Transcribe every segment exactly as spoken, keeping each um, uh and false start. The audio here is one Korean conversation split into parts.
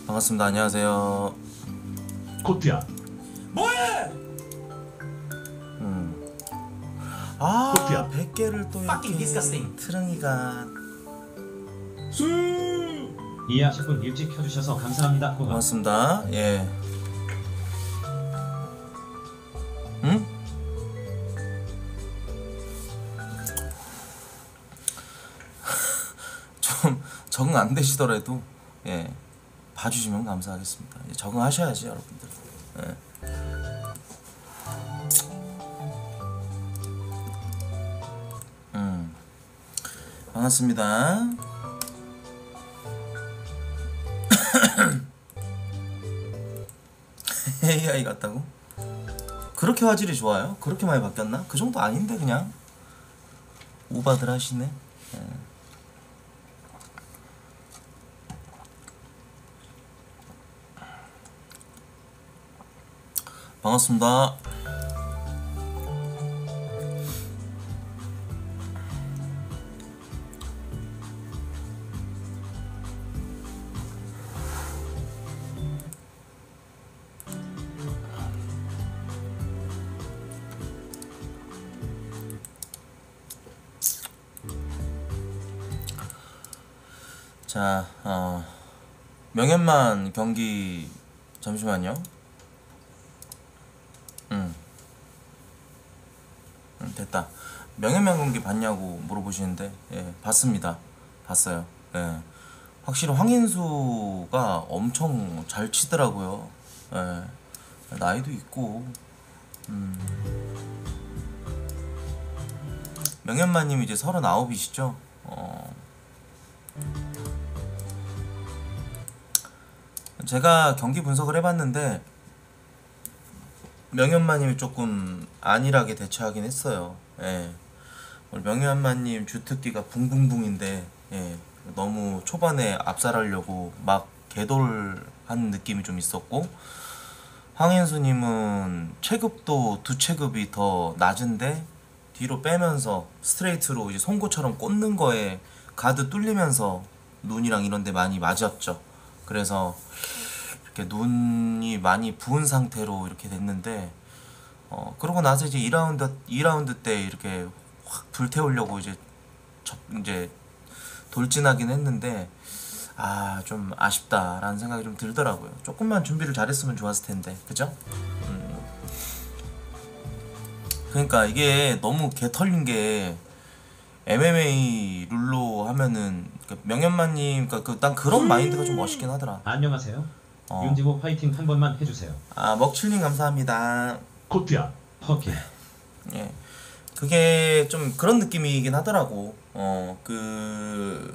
반갑습니다. 안녕하세요. 코트야. 뭐해? 음. 아, 코트야. 백 개를 또 Fucking 이렇게 disgusting. 트릉이가. 수. 이야 십 분 일찍 켜주셔서 감사합니다. 고맙. 고맙습니다. 예. 응? 좀 적응 안 되시더라도 예 봐주시면 감사하겠습니다. 예, 적응하셔야지 여러분들. 예. 음 반갑습니다. 에이아이 같다고? 그렇게 화질이 좋아요? 그렇게 많이 바뀌었나? 그 정도 아닌데 그냥 오바들 하시네. 예. 반갑습니다. 자, 어, 명현만 경기 잠시만요. 응. 응, 됐다. 명현만 경기 봤냐고 물어보시는데, 예, 봤습니다. 봤어요. 예. 확실히 황인수가 엄청 잘 치더라고요. 예. 나이도 있고, 음. 명현만님 이제 서른아홉이시죠? 어. 제가 경기 분석을 해봤는데 명현마님이 조금 안일하게 대처하긴 했어요. 예. 우리 명현마님 주특기가 붕붕붕인데 예. 너무 초반에 압살하려고 막 개돌한 느낌이 좀 있었고, 황인수님은 체급도 두 체급이 더 낮은데 뒤로 빼면서 스트레이트로 이제 송구처럼 꽂는 거에 가드 뚫리면서 눈이랑 이런 데 많이 맞았죠. 그래서 이렇게 눈이 많이 부은 상태로 이렇게 됐는데, 어 그러고 나서 이제 이 라운드 이 라운드 때 이렇게 확 불태우려고 이제 접, 이제 돌진하긴 했는데 아 좀 아쉽다라는 생각이 좀 들더라고요. 조금만 준비를 잘했으면 좋았을 텐데, 그죠? 음. 그러니까 이게 너무 개 털린 게 엠엠에이 룰로 하면은 그 명현만님, 그러니까 그, 난 그런 마인드가 좀 멋있긴 하더라. 안녕하세요. 어. 윤지모 화이팅 한 번만 해주세요. 아, 먹칠님 감사합니다. 코트야. 허게. 예, 그게 좀 그런 느낌이긴 하더라고. 어, 그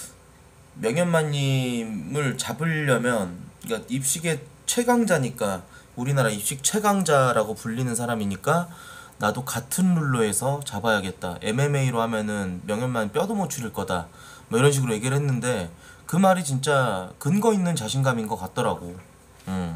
명현만님을 잡으려면, 그러니까 입식의 최강자니까, 우리나라 입식 최강자라고 불리는 사람이니까 나도 같은 룰로 해서 잡아야겠다. 엠엠에이로 하면은 명현만 뼈도 못 추릴 거다. 뭐 이런 식으로 얘기를 했는데 그 말이 진짜 근거 있는 자신감인 것 같더라고. 음.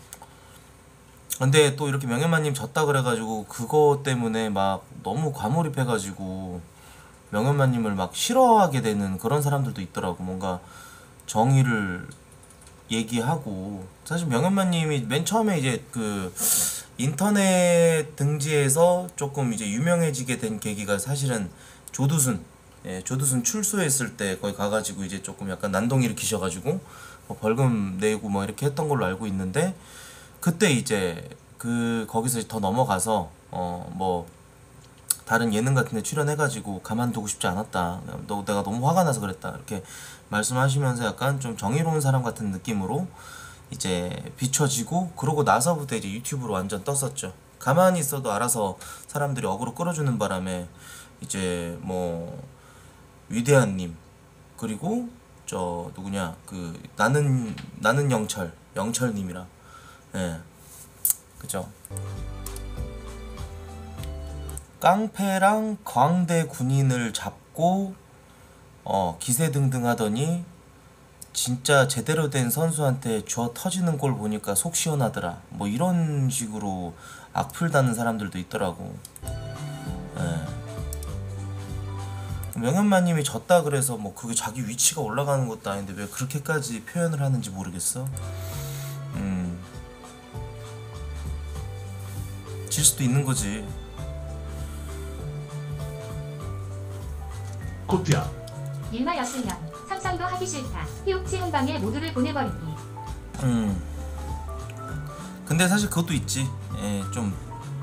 근데 또 이렇게 명현만님 졌다 그래가지고 그거 때문에 막 너무 과몰입해가지고 명현만님을 막 싫어하게 되는 그런 사람들도 있더라고. 뭔가 정의를 얘기하고, 사실 명현만님이 맨 처음에 이제 그 인터넷 등지에서 조금 이제 유명해지게 된 계기가 사실은 조두순, 예, 조두순 출소했을 때 거기 가가지고 이제 조금 약간 난동 일으키셔가지고 뭐 벌금 내고 뭐 이렇게 했던 걸로 알고 있는데, 그때 이제 그 거기서 더 넘어가서 어 뭐 다른 예능 같은 데 출연해가지고 가만두고 싶지 않았다. 너 내가 너무 화가 나서 그랬다. 이렇게 말씀하시면서 약간 좀 정의로운 사람 같은 느낌으로 이제 비춰지고, 그러고 나서부터 이제 유튜브로 완전 떴었죠. 가만히 있어도 알아서 사람들이 어그로 끌어주는 바람에 이제 뭐 위대한님, 그리고 저 누구냐 그 나는 나는 영철 영철님이랑, 예, 그죠. 깡패랑 광대 군인을 잡고 어 기세등등 하더니 진짜 제대로 된 선수한테 줘 터지는 걸 보니까 속 시원하더라. 뭐 이런 식으로 악플 다는 사람들도 있더라고. 예. 명현마님이 졌다 그래서 뭐 그게 자기 위치가 올라가는 것도 아닌데 왜 그렇게까지 표현을 하는지 모르겠어. 음, 질 수도 있는 거지. 코트야. 일마였으면 상상도 하기 싫다. 피옥치 한 방에 모두를 보내버리기. 음. 근데 사실 그것도 있지. 예, 좀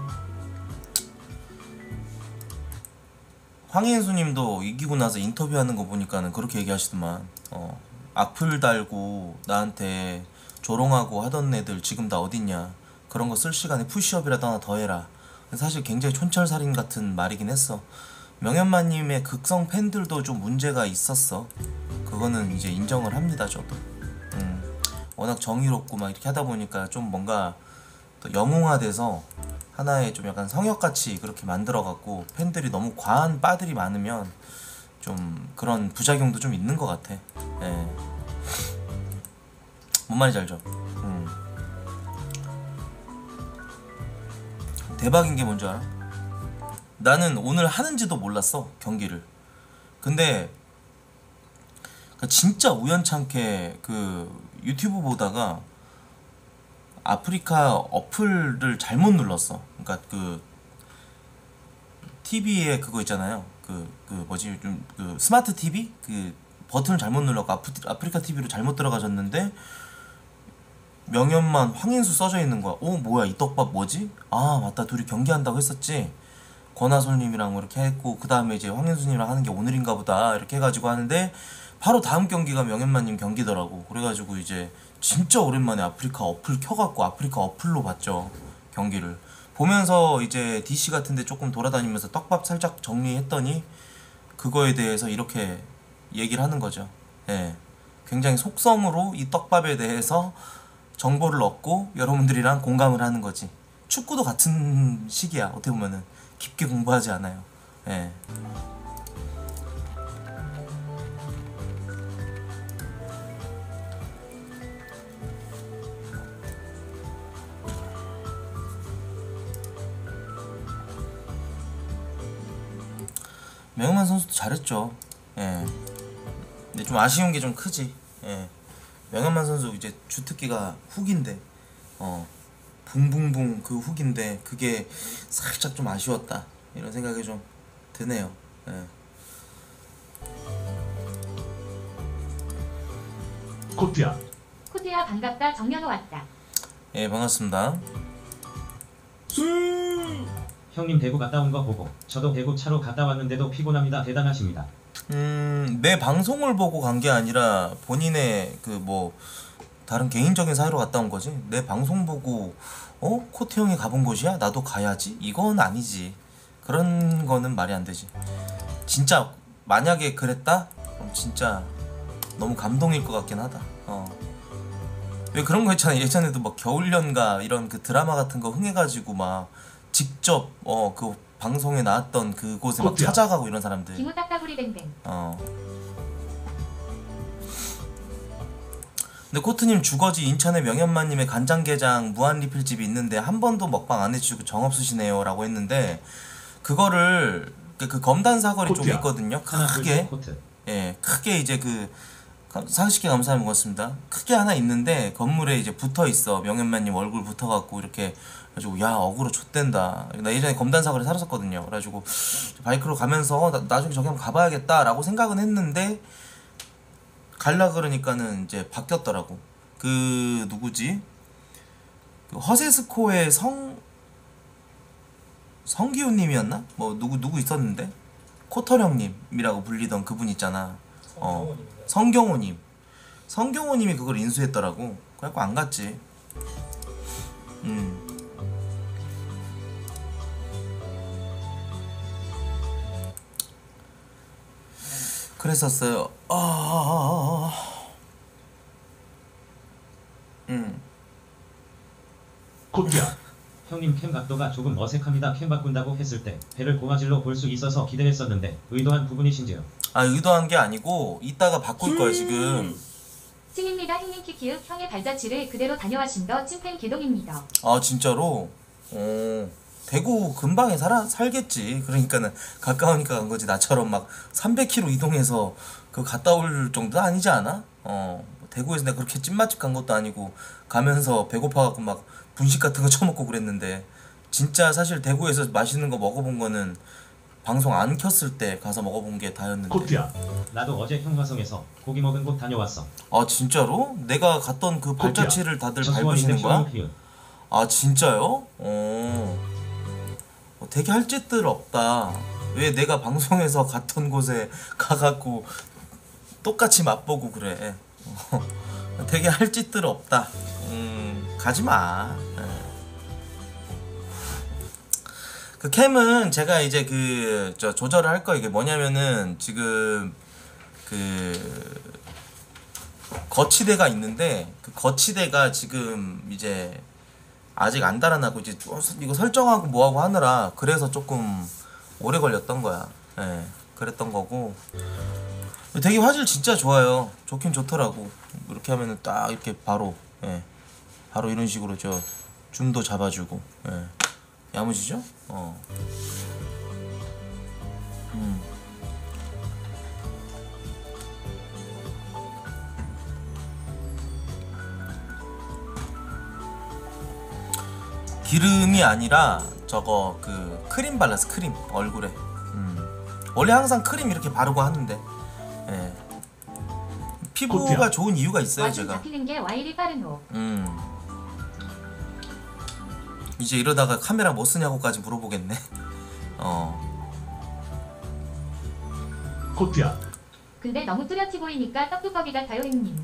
황인수님도 이기고 나서 인터뷰하는 거 보니까는 그렇게 얘기하시더만. 어, 악플 달고 나한테 조롱하고 하던 애들 지금 다 어딨냐. 그런 거 쓸 시간에 푸시업이라도 하나 더 해라. 사실 굉장히 촌철살인 같은 말이긴 했어. 명현마님의 극성 팬들도 좀 문제가 있었어. 그거는 이제 인정을 합니다, 저도. 음, 워낙 정의롭고 막 이렇게 하다 보니까 좀 뭔가 또 영웅화돼서 하나의 좀 약간 성역같이 그렇게 만들어갖고 팬들이 너무 과한 빠들이 많으면 좀 그런 부작용도 좀 있는 것 같아. 예. 뭔 말인지 알죠? 음. 대박인 게 뭔지 알아? 나는 오늘 하는지도 몰랐어, 경기를. 근데 진짜 우연찮게 그 유튜브 보다가 아프리카 어플을 잘못 눌렀어. 그러니까 그 티비에 그거 있잖아요. 그 그 뭐지 좀 그 스마트 티비 그 버튼을 잘못 눌렀고 아프, 아프리카 티비로 잘못 들어가셨는데 명현만 황인수 써져 있는 거야. 어 뭐야 이 떡밥 뭐지? 아 맞다 둘이 경기한다고 했었지. 권하솔님이랑 이렇게 했고 그 다음에 이제 황인수님이랑 하는 게 오늘인가 보다 이렇게 해가지고 하는데 바로 다음 경기가 명현만님 경기더라고. 그래가지고 이제 진짜 오랜만에 아프리카 어플 켜갖고 아프리카 어플로 봤죠, 경기를. 보면서 이제 디씨 같은데 조금 돌아다니면서 떡밥 살짝 정리했더니 그거에 대해서 이렇게 얘기를 하는 거죠. 예, 굉장히 속성으로 이 떡밥에 대해서 정보를 얻고 여러분들이랑 공감을 하는 거지. 축구도 같은 시기야. 어떻게 보면은 깊게 공부하지 않아요. 예. 명만 선수도 잘했죠. 예. 근데 좀 아쉬운 게 좀 크지. 예. 명현만 선수 이제 주특기가 훅인데, 어, 붕붕붕 그 훅인데 그게 살짝 좀 아쉬웠다 이런 생각이 좀 드네요. 예. 코트야. 코트야 반갑다. 정면호 왔다. 예, 반갑습니다. 형님 대구 갔다 온 거 보고 저도 대구 차로 갔다 왔는데도 피곤합니다. 대단하십니다. 음, 내 방송을 보고 간 게 아니라 본인의 그 뭐 다른 개인적인 사유로 갔다 온 거지. 내 방송 보고 어? 코트 형이 가본 곳이야? 나도 가야지? 이건 아니지. 그런 거는 말이 안 되지. 진짜 만약에 그랬다? 그럼 진짜 너무 감동일 것 같긴 하다. 어. 왜 그런 거 있잖아. 예전에도 막 겨울연가 이런 그 드라마 같은 거 흥해가지고 막 직접 어 그 방송에 나왔던 그곳에 막 코트야. 찾아가고 이런 사람들. 기무 딱따구리 뱅뱅. 어. 근데 코트님 주거지 인천의 명현마님의 간장게장 무한리필집이 있는데 한 번도 먹방 안 해주시고 정없으시네요 라고 했는데 그거를 그, 그 검단 사거리 쪽에 코트야. 있거든요. 하나 크게. 둘셋 코트. 예, 크게 이제 그 사십 개 감사합니다. 고맙습니다. 크게 하나 있는데 건물에 이제 붙어 있어. 명현만님 얼굴 붙어갖고 이렇게 그래가지고 야 어그로 좆된다. 나 예전에 검단 사거리 살았었거든요. 그래가지고 바이크로 가면서 나, 나중에 저기 한번 가봐야겠다라고 생각은 했는데 갈라 그러니까는 이제 바뀌었더라고. 그 누구지? 그 허세스코의 성 성기훈님이었나? 뭐 누구 누구 있었는데 코터령님이라고 불리던 그분 있잖아. 어, 성경호님. 성경호님이 그걸 인수했더라고. 그래갖고 안 갔지. 음. 그랬었어요. 아. 음. 코트야. 형님 캠 각도가 조금 어색합니다. 캠 바꾼다고 했을 때 배를 고화질로 볼 수 있어서 기대했었는데 의도한 부분이신지요? 아 의도한 게 아니고 이따가 바꿀 거야 지금. 칭입니다. 형님 키키읍 형의 발자취를 그대로 다녀와신 더 찐팬 개동입니다. 아 진짜로? 어. 대구 근방에 살아 살겠지. 그러니까는 가까우니까 간 거지. 나처럼 막 삼백 킬로미터 이동해서 그 갔다 올 정도 아니지 않아? 어 대구에서 내가 그렇게 찐맛집 간 것도 아니고 가면서 배고파갖고 막 분식 같은 거 처먹고 그랬는데 진짜 사실 대구에서 맛있는 거 먹어본 거는 방송 안 켰을 때 가서 먹어본 게 다였는데. 코트야. 나도 어제 형화성에서 고기 먹은 곳 다녀왔어. 아 진짜로? 내가 갔던 그 발자취를 다들 밟으시는 거야? 히읗. 아 진짜요? 어. 어, 되게 할 짓들 없다. 왜 내가 방송에서 갔던 곳에 가갖고 똑같이 맛보고 그래. 어, 되게 할 짓들 없다. 음, 가지 마. 예. 그 캠은 제가 이제 그 저 조절을 할 거. 이게 뭐냐면은 지금 그 거치대가 있는데 그 거치대가 지금 이제 아직 안 달아나고 이제 이거 설정하고 뭐하고 하느라 그래서 조금 오래 걸렸던 거야. 예, 그랬던 거고. 되게 화질 진짜 좋아요. 좋긴 좋더라고. 이렇게 하면은 딱 이렇게 바로, 예, 바로 이런 식으로 저 줌도 잡아주고, 예, 야무지죠? 어. 음. 기름이 아니라 저거 그 크림 발랐어. 크림 얼굴에. 음. 원래 항상 크림 이렇게 바르고 하는데, 예. 피부가 코트야. 좋은 이유가 있어요. 와준 제가. 잡히는 게 와일이 빠르노. 음. 이제 이러다가 카메라 뭐 쓰냐고까지 물어보겠네. 어. 코트야. 근데 너무 뚜렷해 보이니까 떡두꺼비 같아요 형님.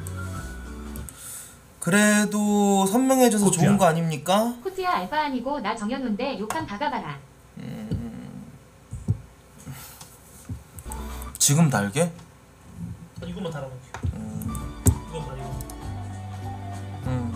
그래도 선명해져서 코트야. 좋은 거 아닙니까? 코트야 알바 아니고 나 정현우인데 욕함 박아봐라. 지금 달게? 이것만 달아볼게. 음. 이것만 이거. 음.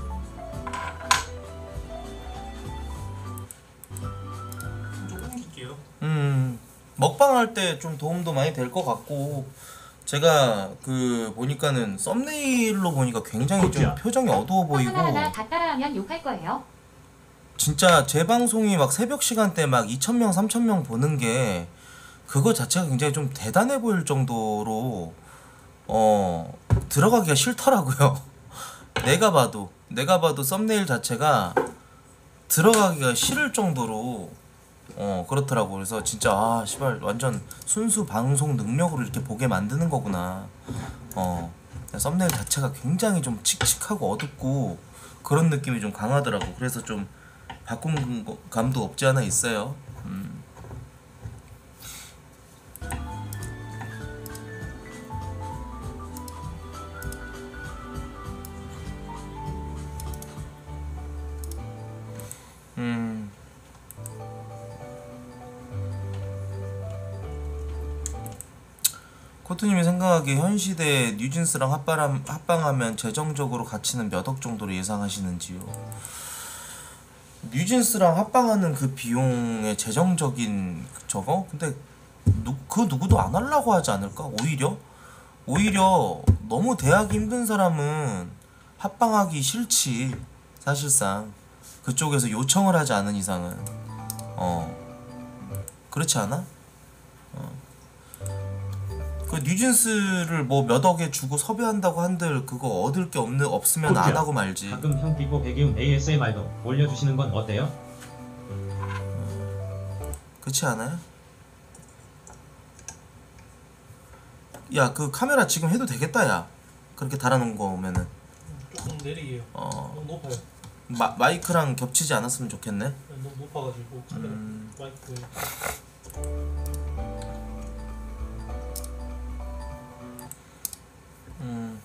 좀 옮길게요. 음. 먹방 할 때 좀 도움도 많이 될 것 같고, 제가 그 보니까는 썸네일로 보니까 굉장히 좀 코트야. 표정이 어두워 보이고, 하나하나 다 따라하면 욕할 거예요. 진짜 제 방송이 막 새벽 시간대 막 이천 명, 삼천 명 보는 게 그거 자체가 굉장히 좀 대단해 보일 정도로 어 들어가기가 싫더라고요. 내가 봐도 내가 봐도 썸네일 자체가 들어가기가 싫을 정도로 어 그렇더라고. 그래서 진짜 아 씨발 완전 순수 방송 능력으로 이렇게 보게 만드는 거구나. 어 썸네일 자체가 굉장히 좀 칙칙하고 어둡고 그런 느낌이 좀 강하더라고. 그래서 좀 바꾼 거- 감도 없지 않아 있어요. 음. 음. 코트님이 생각하기에 현 시대에 뉴진스랑 합방, 합방하면 재정적으로 가치는 몇 억 정도로 예상하시는지요? 뉴진스랑 합방하는 그 비용의 재정적인 저거? 근데 누, 그 누구도 안 하려고 하지 않을까? 오히려? 오히려 너무 대하기 힘든 사람은 합방하기 싫지. 사실상 그쪽에서 요청을 하지 않은 이상은. 어 그렇지 않아? 그 뉴진스를 뭐 몇 억에 주고 섭외한다고 한들 그거 얻을 게 없는 없으면 안 코트야. 하고 말지. 가끔 형 삐뽀 배기음 에이에스엠알도 올려주시는 건 어때요? 그렇지 않아요? 야 그 카메라 지금 해도 되겠다. 야 그렇게 달아놓은 거면은 조금 내리게요. 어 너무 높아요. 마, 마이크랑 겹치지 않았으면 좋겠네. 너무 높아가지고 카메라 음. 마이크. 음.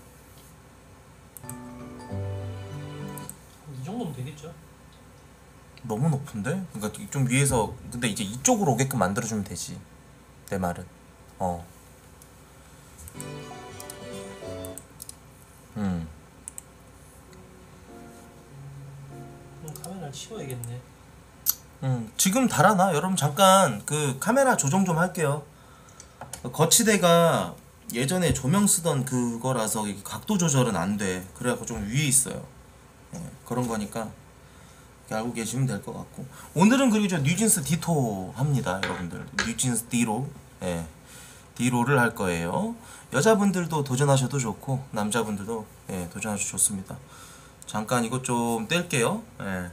이 정도면 되겠죠? 너무 높은데? 그러니까 좀 위에서 근데 이제 이쪽으로 오게끔 만들어주면 되지. 내 말은. 어. 음. 그럼 카메라를 치워야겠네. 음. 지금 달아놔. 여러분 잠깐 그 카메라 조정 좀 할게요. 거치대가 예전에 조명 쓰던 그거라서 이게 각도 조절은 안 돼. 그래갖고 좀 위에 있어요. 예, 그런 거니까 그렇게 알고 계시면 될 것 같고, 오늘은 그리고 저 뉴진스 디토 합니다 여러분들. 뉴진스 디로, 예, 디로를 할 거예요. 여자분들도 도전하셔도 좋고 남자분들도 예, 도전하셔도 좋습니다. 잠깐 이것 좀 뗄게요. 예.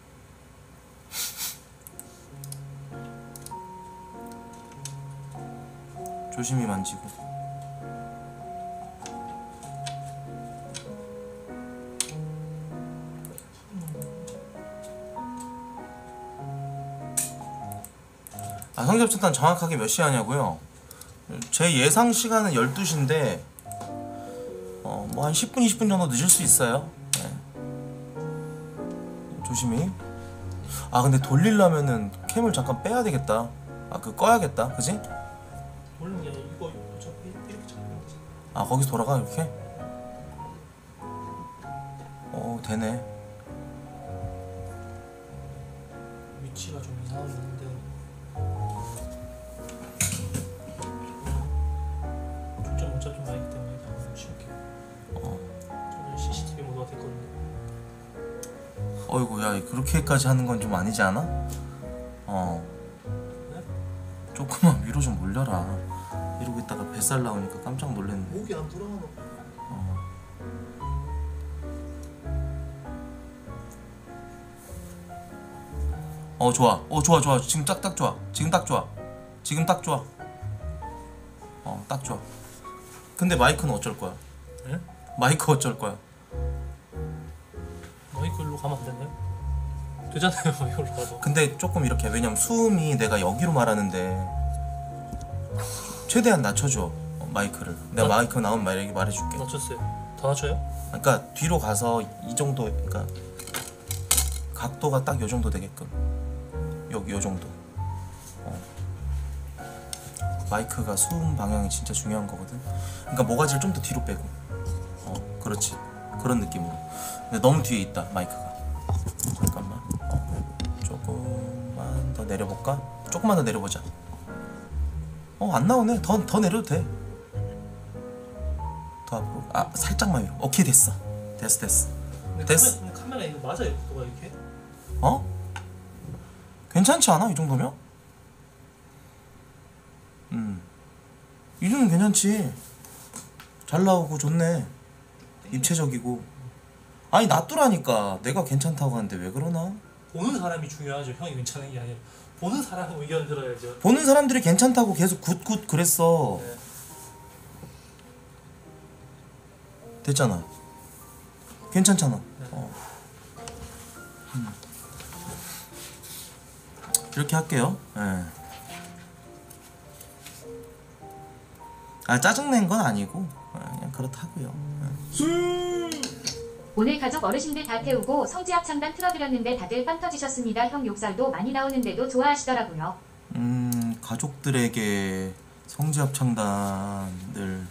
조심히 만지고. 아, 성접차단 정확하게 몇 시 하냐고요? 제 예상 시간은 열두 시인데 어, 뭐 한 십 분, 이십 분 정도 늦을 수 있어요. 네. 조심히. 아, 근데 돌리려면은 캠을 잠깐 빼야 되겠다. 아, 그 꺼야겠다. 그지? 돌리는 게 아니라 이거 어차피 이렇게 잡는 거지. 아, 거기서 돌아가 이렇게? 어, 되네. 위치가 좀 이상한데. 초점 오차 좀 많기 때문에 당연히 쉽게. 어. 저는 씨씨티비 모드가 됐거든요. 어이구, 야, 그렇게까지 하는 건 좀 아니지 않아? 어. 네? 조금만 위로 좀 올려라. 이러고 있다가 뱃살 나오니까 깜짝 놀랐네. 목이 안 돌아가나? 어. 어, 좋아. 어, 좋아, 좋아. 지금 딱, 딱 좋아. 지금 딱 좋아. 지금 딱 좋아. 어, 딱 좋아. 근데 마이크는 어쩔 거야? 네? 마이크 어쩔 거야? 마이크 일로 가면 안 되나요? 되잖아요. 이걸로 가서. 근데 조금 이렇게, 왜냐면 수음이 내가 여기로 말하는데 최대한 낮춰줘. 어, 마이크를. 내가 나- 마이크 나오면 말, 말해줄게. 낮췄어요. 더 낮춰요? 그러니까 뒤로 가서 이 정도, 그러니까 각도가 딱 요 정도 되게끔. 여기 요 정도. 어. 마이크가 수음 방향이 진짜 중요한 거거든. 그러니까 모가지를 좀 더 뒤로 빼고. 어, 그렇지. 그런 느낌으로. 근데 너무 뒤에 있다 마이크가. 잠깐만. 어. 조금만 더 내려볼까? 조금만 더 내려보자. 어, 안 나오네. 더 더 내려도 돼. 더 앞으로. 아, 살짝만 위로. 오케이, 됐어. 됐어, 됐어. 근데 됐어. 카메라, 근데 카메라 이거 맞아요? 각도가 이렇게? 어? 괜찮지 않아? 이 정도면? 음. 이 정도면 괜찮지. 잘 나오고 좋네. 입체적이고. 아니, 놔두라니까. 내가 괜찮다고 하는데 왜 그러나? 보는 사람이 중요하죠. 형이 괜찮은 게 아니라 보는 사람 의견 들어야죠. 보는 사람들이 괜찮다고 계속 굿굿 그랬어. 네. 됐잖아. 괜찮잖아. 어. 음. 이렇게 할게요. 예. 아, 짜증낸 건 아니고 예, 그냥 그렇다고요. 예. 오늘 가족 어르신들 다 태우고 성지합창단 틀어드렸는데 다들 빵 터지셨습니다. 형 욕설도 많이 나오는데도 좋아하시더라고요. 음, 가족들에게 성지합창단을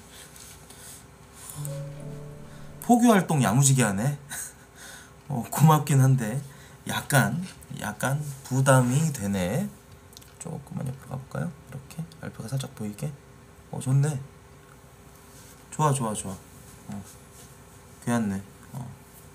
포교활동 야무지게 하네. 어, 고맙긴 한데 약간 약간 부담이 되네. 조금만 옆으로 가볼까요? 이렇게 알파가 살짝 보이게. 어, 좋네. 좋아, 좋아, 좋아. 어, 괜찮네. 어.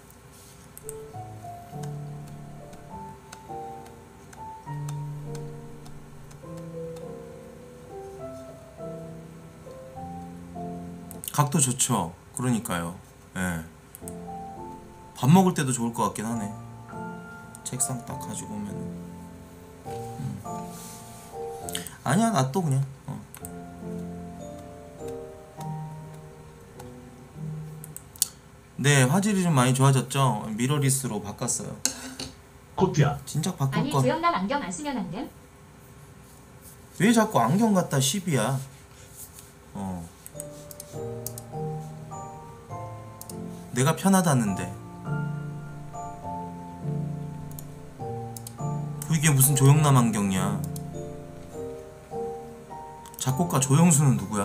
각도 좋죠. 그러니까요. 예. 밥 먹을 때도 좋을 것 같긴 하네. 책상 딱 가지고 오면. 음. 아니야, 놔둬 그냥. 어. 네, 화질이 좀 많이 좋아졌죠. 미러리스로 바꿨어요. 코피아. 진작 바꿀 아니 거. 조영남 안경 안 쓰면 안 됨? 왜 자꾸 안경 갖다 십이야? 어. 내가 편하다는데. 이게 무슨 조영남 안경이야? 작곡가 조영수는 누구야?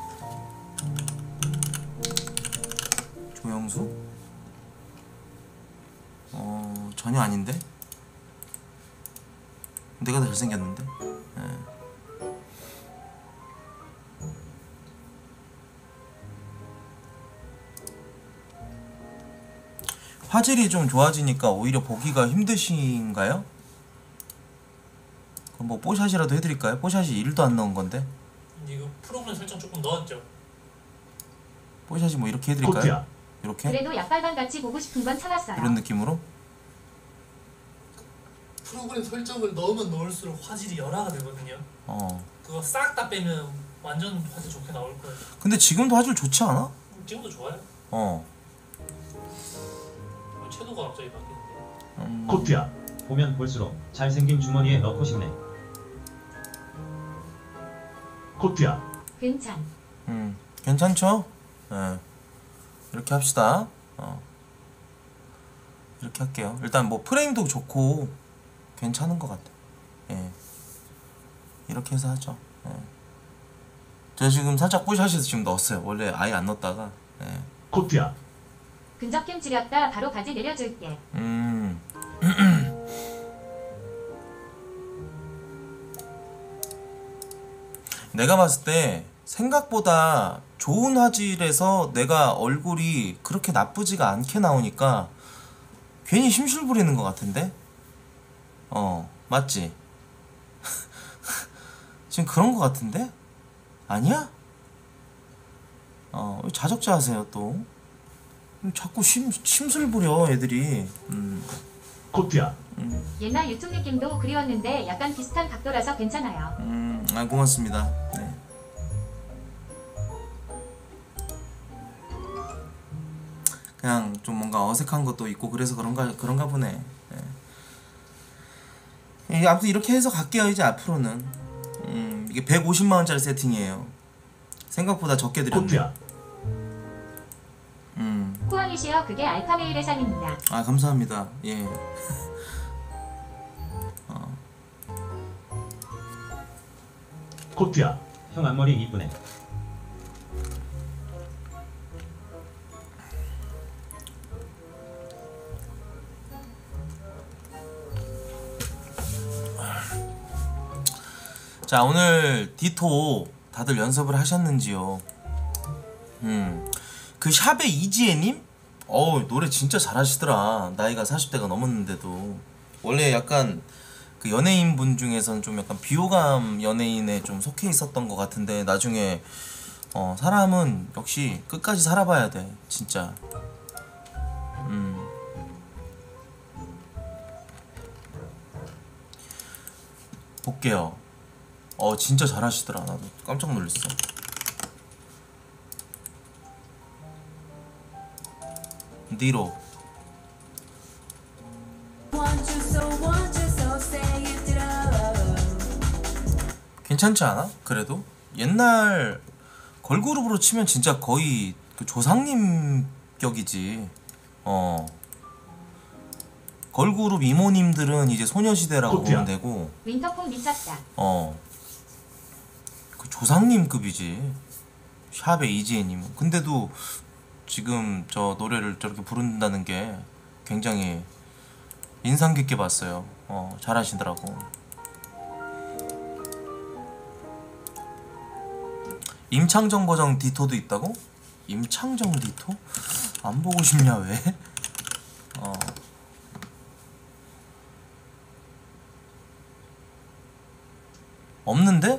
조영수? 어, 전혀 아닌데? 내가 더 잘생겼는데? 예. 화질이 좀 좋아지니까 오히려 보기가 힘드신가요? 그럼 뭐 뽀샷이라도 해드릴까요? 뽀샷이 일도 안 넣은 건데. 이거 프로그램 설정 조금 넣었죠. 뽀샷이 뭐 이렇게 해드릴까요? 코트야. 이렇게? 그래도 약발방 같이 보고 싶은 건 참았어요. 이런 느낌으로? 프로그램 설정을 넣으면 넣을수록 화질이 열화가 되거든요. 어. 그거 싹 다 빼면 완전 화질 좋게 나올 거예요. 근데 지금도 화질 좋지 않아? 지금도 좋아요. 어. 어, 채도가 갑자기 바뀌는데. 음. 코트야. 보면 볼수록 잘생긴 주머니에 넣고 싶네. 코트야. 괜찮. 음. 괜찮죠? 예. 이렇게 합시다. 어. 이렇게 할게요. 일단 뭐 프레임도 좋고 괜찮은 것 같아. 예. 이렇게 해서 하죠. 예. 제가 지금 살짝 뽀샷에서 지금 넣었어요. 원래 아예 안 넣었다가. 예. 코트야. 근접캠 지렸다 바로 바지 내려줄게. 음. 내가 봤을 때 생각보다 좋은 화질에서 내가 얼굴이 그렇게 나쁘지가 않게 나오니까 괜히 심술 부리는 것 같은데? 어, 맞지? 지금 그런 것 같은데? 아니야? 어, 왜 자적자 하세요 또? 자꾸 심, 심술 부려 애들이. 음, 코트야. 음, 옛날 유튜브 느낌도 그리웠는데 약간 비슷한 각도라서 괜찮아요. 음, 아, 고맙습니다. 네. 그냥 좀 뭔가 어색한 것도 있고 그래서 그런가 그런가 보네. 네. 예, 아무튼 이렇게 해서 갈게요 이제 앞으로는. 음, 이게 백오십만 원짜리 세팅이에요. 생각보다 적게 드렸네. 코트야. 음, 코어니시여 그게 알파메일의 상입니다. 아 감사합니다. 예. 어. 코트야. 형 앞머리 이쁘네. 자 오늘 디토 다들 연습을 하셨는지요? 음, 그 샵의 이지혜님? 어우 노래 진짜 잘하시더라. 나이가 사십 대가 넘었는데도. 원래 약간 그 연예인 분 중에서는 좀 약간 비호감 연예인에 좀 속해 있었던 것 같은데 나중에 어 사람은 역시 끝까지 살아봐야 돼 진짜. 음. 볼게요. 어 진짜 잘하시더라. 나도 깜짝 놀랐어. 니로 괜찮지 않아? 그래도 옛날 걸그룹으로 치면 진짜 거의 그 조상님 격이지. 어 걸그룹 이모님들은 이제 소녀시대라고 코트야. 보면 되고 윈터콩 미쳤다. 어 그 조상님급이지 샵의 이지혜님은. 근데도 지금 저 노래를 저렇게 부른다는 게 굉장히 인상 깊게 봤어요. 어 잘하시더라고. 임창정 버전 디토도 있다고? 임창정 디토? 안 보고 싶냐 왜? 어 없는데?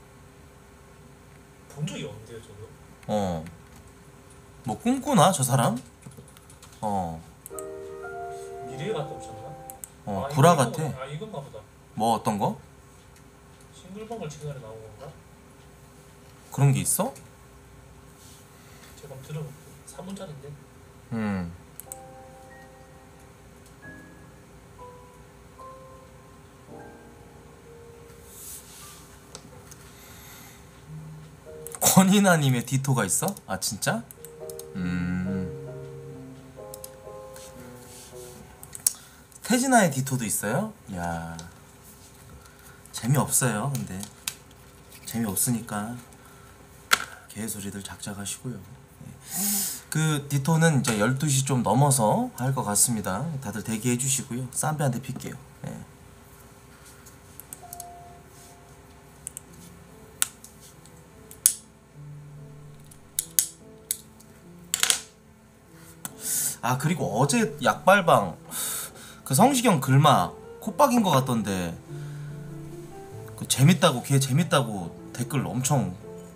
본 적이 없는데요, 저도. 어. 뭐 꿈꾸나 저 사람? 어. 미래에 갔다 오셨나? 어, 아, 구라 이거- 같아. 아 이건가 보다. 뭐 어떤 거? 싱글벙글 채널에 나온 건가? 그런 게 있어? 제가 한번 들어볼게요. 삼 분짜리인데. 음. 권이나님의 디토가 있어? 아 진짜? 음. 태진아의 디토도 있어요? 야 재미없어요. 근데 재미없으니까 개소리들 작작하시고요. 네. 그 디토는 이제 열두 시 좀 넘어서 할 것 같습니다. 다들 대기해 주시고요. 쌈배 한 대 필게요. 네. 아 그리고 어제 약발방 그 성시경 글막 콧박인 것 같던데 그 재밌다고 걔 재밌다고 댓글 엄청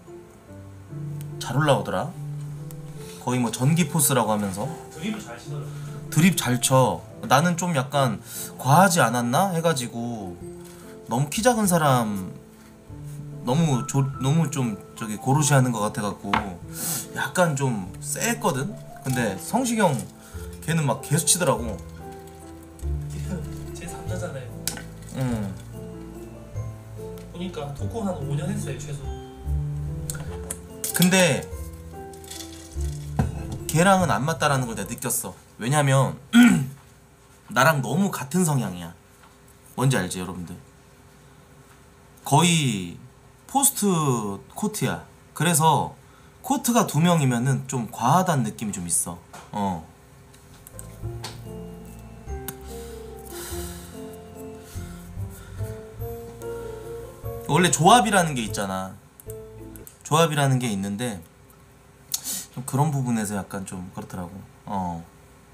잘 올라오더라. 거의 뭐 전기 포스라고 하면서 드립을 잘 치더라고요. 드립 잘 쳐. 나는 좀 약간 과하지 않았나 해가지고 너무 키 작은 사람 너무 조, 너무 좀 저기 고루시 하는 것 같아갖고 약간 좀 쎄했거든. 근데 성시경 걔는 막 계속 치더라고. 제 삼 자잖아요. 음. 보니까 토크 한 오 년 했어요 최소. 근데 걔랑은 안 맞다라는 걸 내가 느꼈어. 왜냐면 나랑 너무 같은 성향이야. 뭔지 알지 여러분들? 거의 포스트 코트야. 그래서 코트가 두 명이면은 좀 과하다는 느낌이 좀 있어. 어. 원래 조합이라는 게 있잖아. 조합이라는 게 있는데 좀 그런 부분에서 약간 좀 그렇더라고. 어.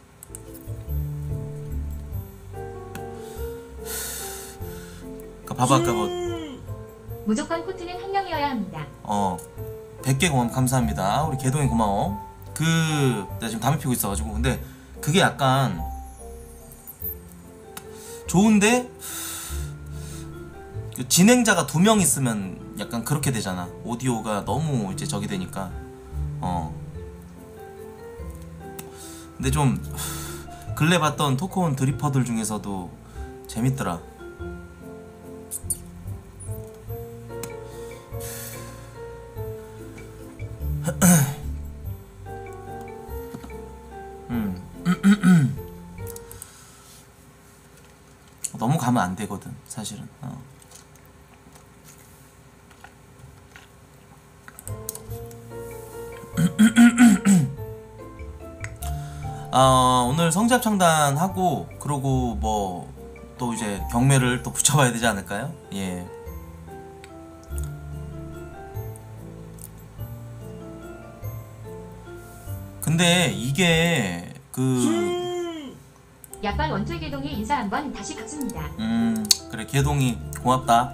그러니까 봐봐 아까 뭐 무조건 코트는 한 명이어야 합니다. 어 백 개 고마움 감사합니다. 우리 개동이 고마워. 그 내가 지금 담배 피우고 있어가지고 근데 그게 약간 좋은데 그 진행자가 두 명 있으면 약간 그렇게 되잖아. 오디오가 너무 이제 저기 되니까. 어 근데 좀 근래 봤던 토크온 드리퍼들 중에서도 재밌더라. 음. 너무 가면 안 되거든 사실은. 어. 어, 오늘 성지합 창단 하고 그러고 뭐 또 이제 경매를 또 붙여봐야 되지 않을까요? 예. 근데 이게 그 약발 원툴 개동이 인사 한번 다시 받습니다. 음 그래 개동이 고맙다.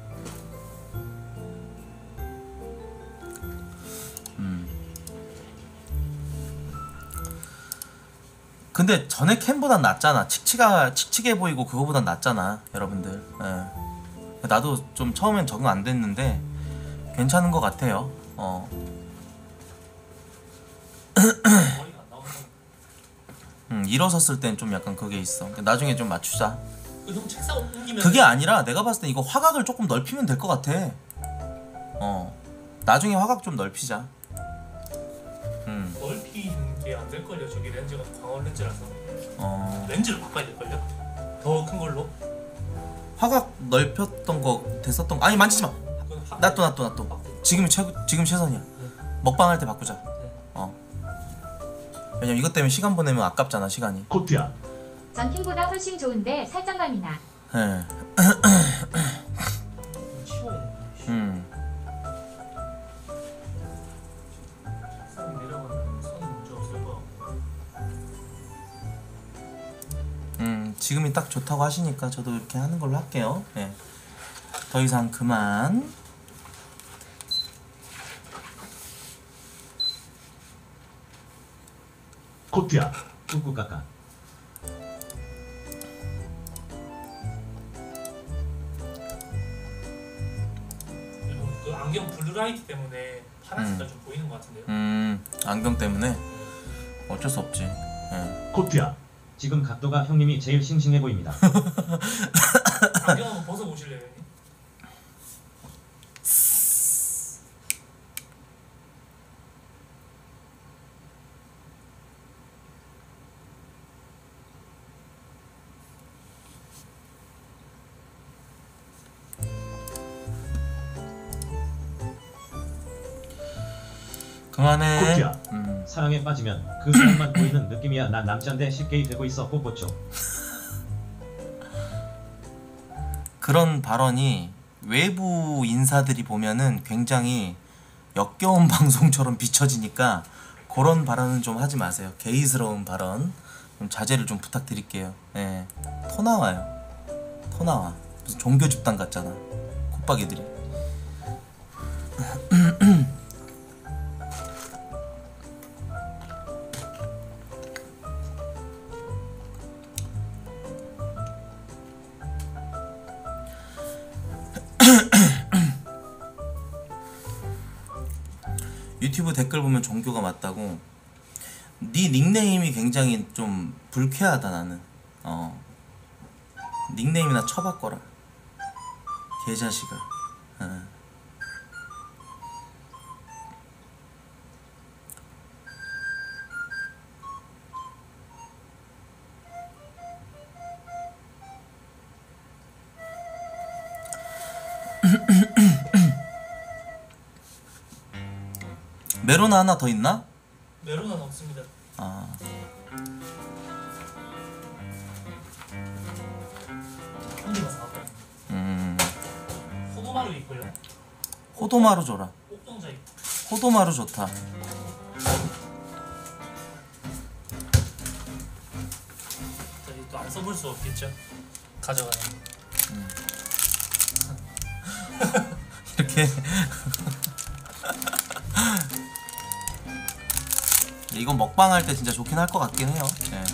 음 근데 전에 캠보단 낫잖아. 칙칙하 칙칙해 보이고 그거보단 낫잖아 여러분들. 예. 나도 좀 처음엔 적응 안 됐는데 괜찮은 것 같아요. 어. 머리가 안 나오는 음, 일어섰을 땐 좀 약간 그게 있어. 나중에 좀 맞추자. 형 책상 옮기면 그게 아니라 내가 봤을 때 이거 화각을 조금 넓히면 될 것 같아. 어. 나중에 화각 좀 넓히자. 음. 넓히는 게 안 될걸요. 저기 렌즈가 광원 렌즈라서 어. 렌즈를 바꿔야 될걸요. 더 큰 걸로. 화각 넓혔던 거 됐었던 거 아니 만지지 마. 그건 하- 놔둬 놔둬 놔둬. 지금이 최 지금 최선이야. 먹방 할 때 바꾸자. 어. 왜냐면 이것 때문에 시간 보내면 아깝잖아 시간이. 코트야. 전 킹보다 훨씬 좋은데 살짝 말미나. 예. 치워야 돼. 음. 책상 내려가면 선이 문제 없을 거. 음. 지금이 딱 좋다고 하시니까 저도 이렇게 하는 걸로 할게요. 예. 더 이상 그만. 코트야. 꾹꾹 깎아. 그리고 그 안경 블루라이트 때문에 파란 색깔 좀 보이는 것 같은데요. 음. 안경 때문에 어쩔 수 없지. 예. 코트야. 지금 각도가 형님이 제일 싱싱해 보입니다. 안경 한번 벗어보실래요, 형님? 그만해. 코트야. 음. 사랑에 빠지면 그 사람만 보이는 느낌이야. 난 남잔데 쉽게 되고 있어. 뽀뽀죠. 그런 발언이 외부 인사들이 보면은 굉장히 역겨운 방송처럼 비춰지니까 그런 발언은 좀 하지 마세요. 게이스러운 발언 좀 자제를 좀 부탁드릴게요. 예, 토 나와요. 토 나와. 무슨 종교 집단 같잖아. 콧박이들이. 유튜브 댓글 보면 종교가 맞다고. 네 닉네임이 굉장히 좀 불쾌하다 나는. 어 닉네임이나 쳐바꿔라 개자식아. 어. 메로나 하나 더 있나? 메로나는 없습니다. 아 혼자만 사고. 음, 호두마루 있고요. 호도마루 줘라. 옥동자 있고. 호도마루 좋다. 저희 또 안 써볼 수 없겠죠. 가져가는. 이렇게 이건 먹방 할 때 진짜 좋긴 할 것 같긴 해요. 네.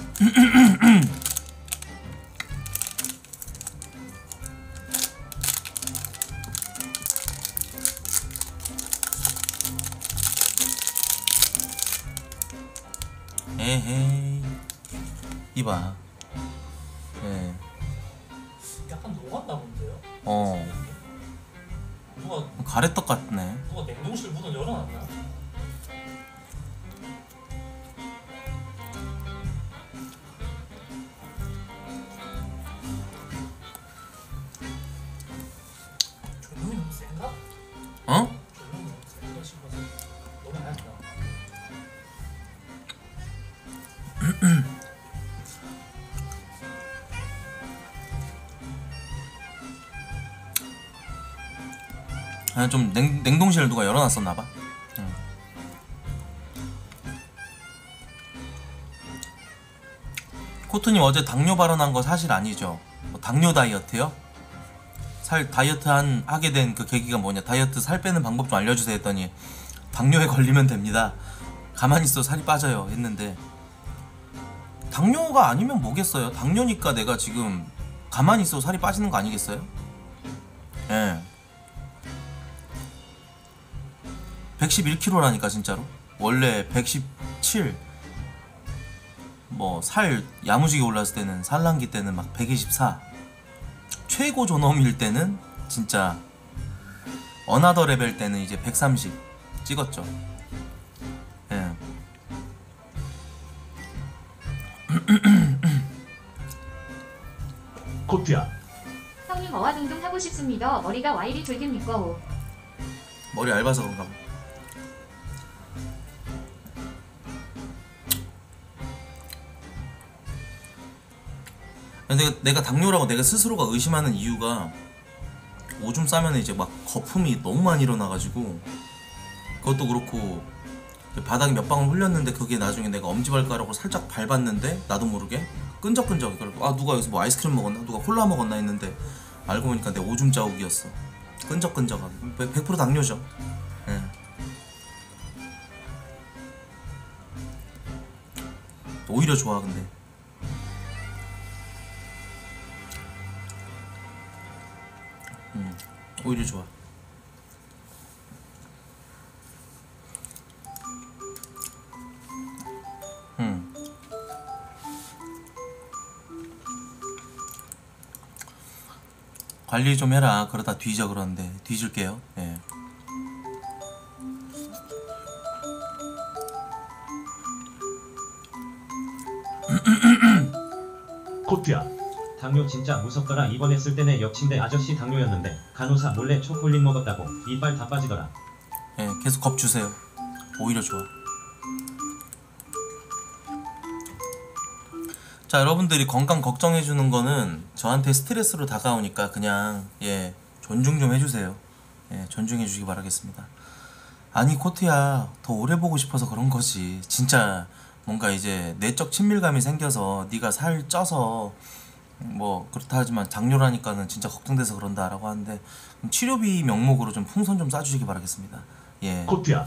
에헤이 이봐. 네. 약간 녹았나 본데요. 어 누가 가래떡 같네. 누가 냉동실 문을 열어놨나? 조명이 너무 센가? 어? 조명이 너무 센가 싶어서 너무 하얗다. 아, 좀 냉, 냉동실을 누가 열어놨었나봐. 응. 코트님 어제 당뇨 발언한 거 사실 아니죠? 뭐 당뇨 다이어트요? 살 다이어트 한 하게 된 그 계기가 뭐냐? 다이어트 살 빼는 방법 좀 알려주세요 했더니 당뇨에 걸리면 됩니다. 가만히 있어 살이 빠져요 했는데 당뇨가 아니면 뭐겠어요? 당뇨니까 내가 지금 가만히 있어 살이 빠지는 거 아니겠어요? 예. 백십일 킬로그램라니까 진짜로. 원래 백십칠. 뭐 살 야무지게 올랐을 때는 산란기 때는 막 백이십사. 최고 존엄일 때는 진짜 어나더 레벨 때는 이제 백삼십 찍었죠. 예. 코피아 형님 어와둥둥 하고 싶습니다. 머리가 와 이리 줄깁니까 오. 머리 얇아서 그런가 봐. 근데 내가 당뇨라고 내가 스스로가 의심하는 이유가 오줌 싸면 이제 막 거품이 너무 많이 일어나가지고 그것도 그렇고 바닥에 몇 방울 흘렸는데 그게 나중에 내가 엄지발가락으로 살짝 밟았는데 나도 모르게 끈적끈적. 그래서 아 누가 여기서 뭐 아이스크림 먹었나 누가 콜라 먹었나 했는데 알고 보니까 내 오줌 자국이었어. 끈적끈적하고 백 퍼센트 당뇨죠. 예. 오히려 좋아 근데. 음, 오히려 좋아. 음. 관리 좀 해라. 그러다 뒤져 그러는데 뒤질게요. 예. 코피아 당뇨 진짜 무섭더라. 입원했을 때내 옆 침대 아저씨 당뇨였는데 간호사 몰래 초콜릿 먹었다고 이빨 다 빠지더라. 예, 계속 겁 주세요. 오히려 좋아. 자, 여러분들이 건강 걱정해 주는 거는 저한테 스트레스로 다가오니까 그냥 예, 존중 좀 해주세요. 예, 존중해 주시기 바라겠습니다. 아니 코트야, 더 오래 보고 싶어서 그런 거지. 진짜 뭔가 이제 내적 친밀감이 생겨서 네가 살 쪄서 뭐 그렇다 하지만 당뇨라니까는 진짜 걱정돼서 그런다라고 하는데, 그럼 치료비 명목으로 좀 풍선 좀 싸주시기 바라겠습니다. 예. 코트야.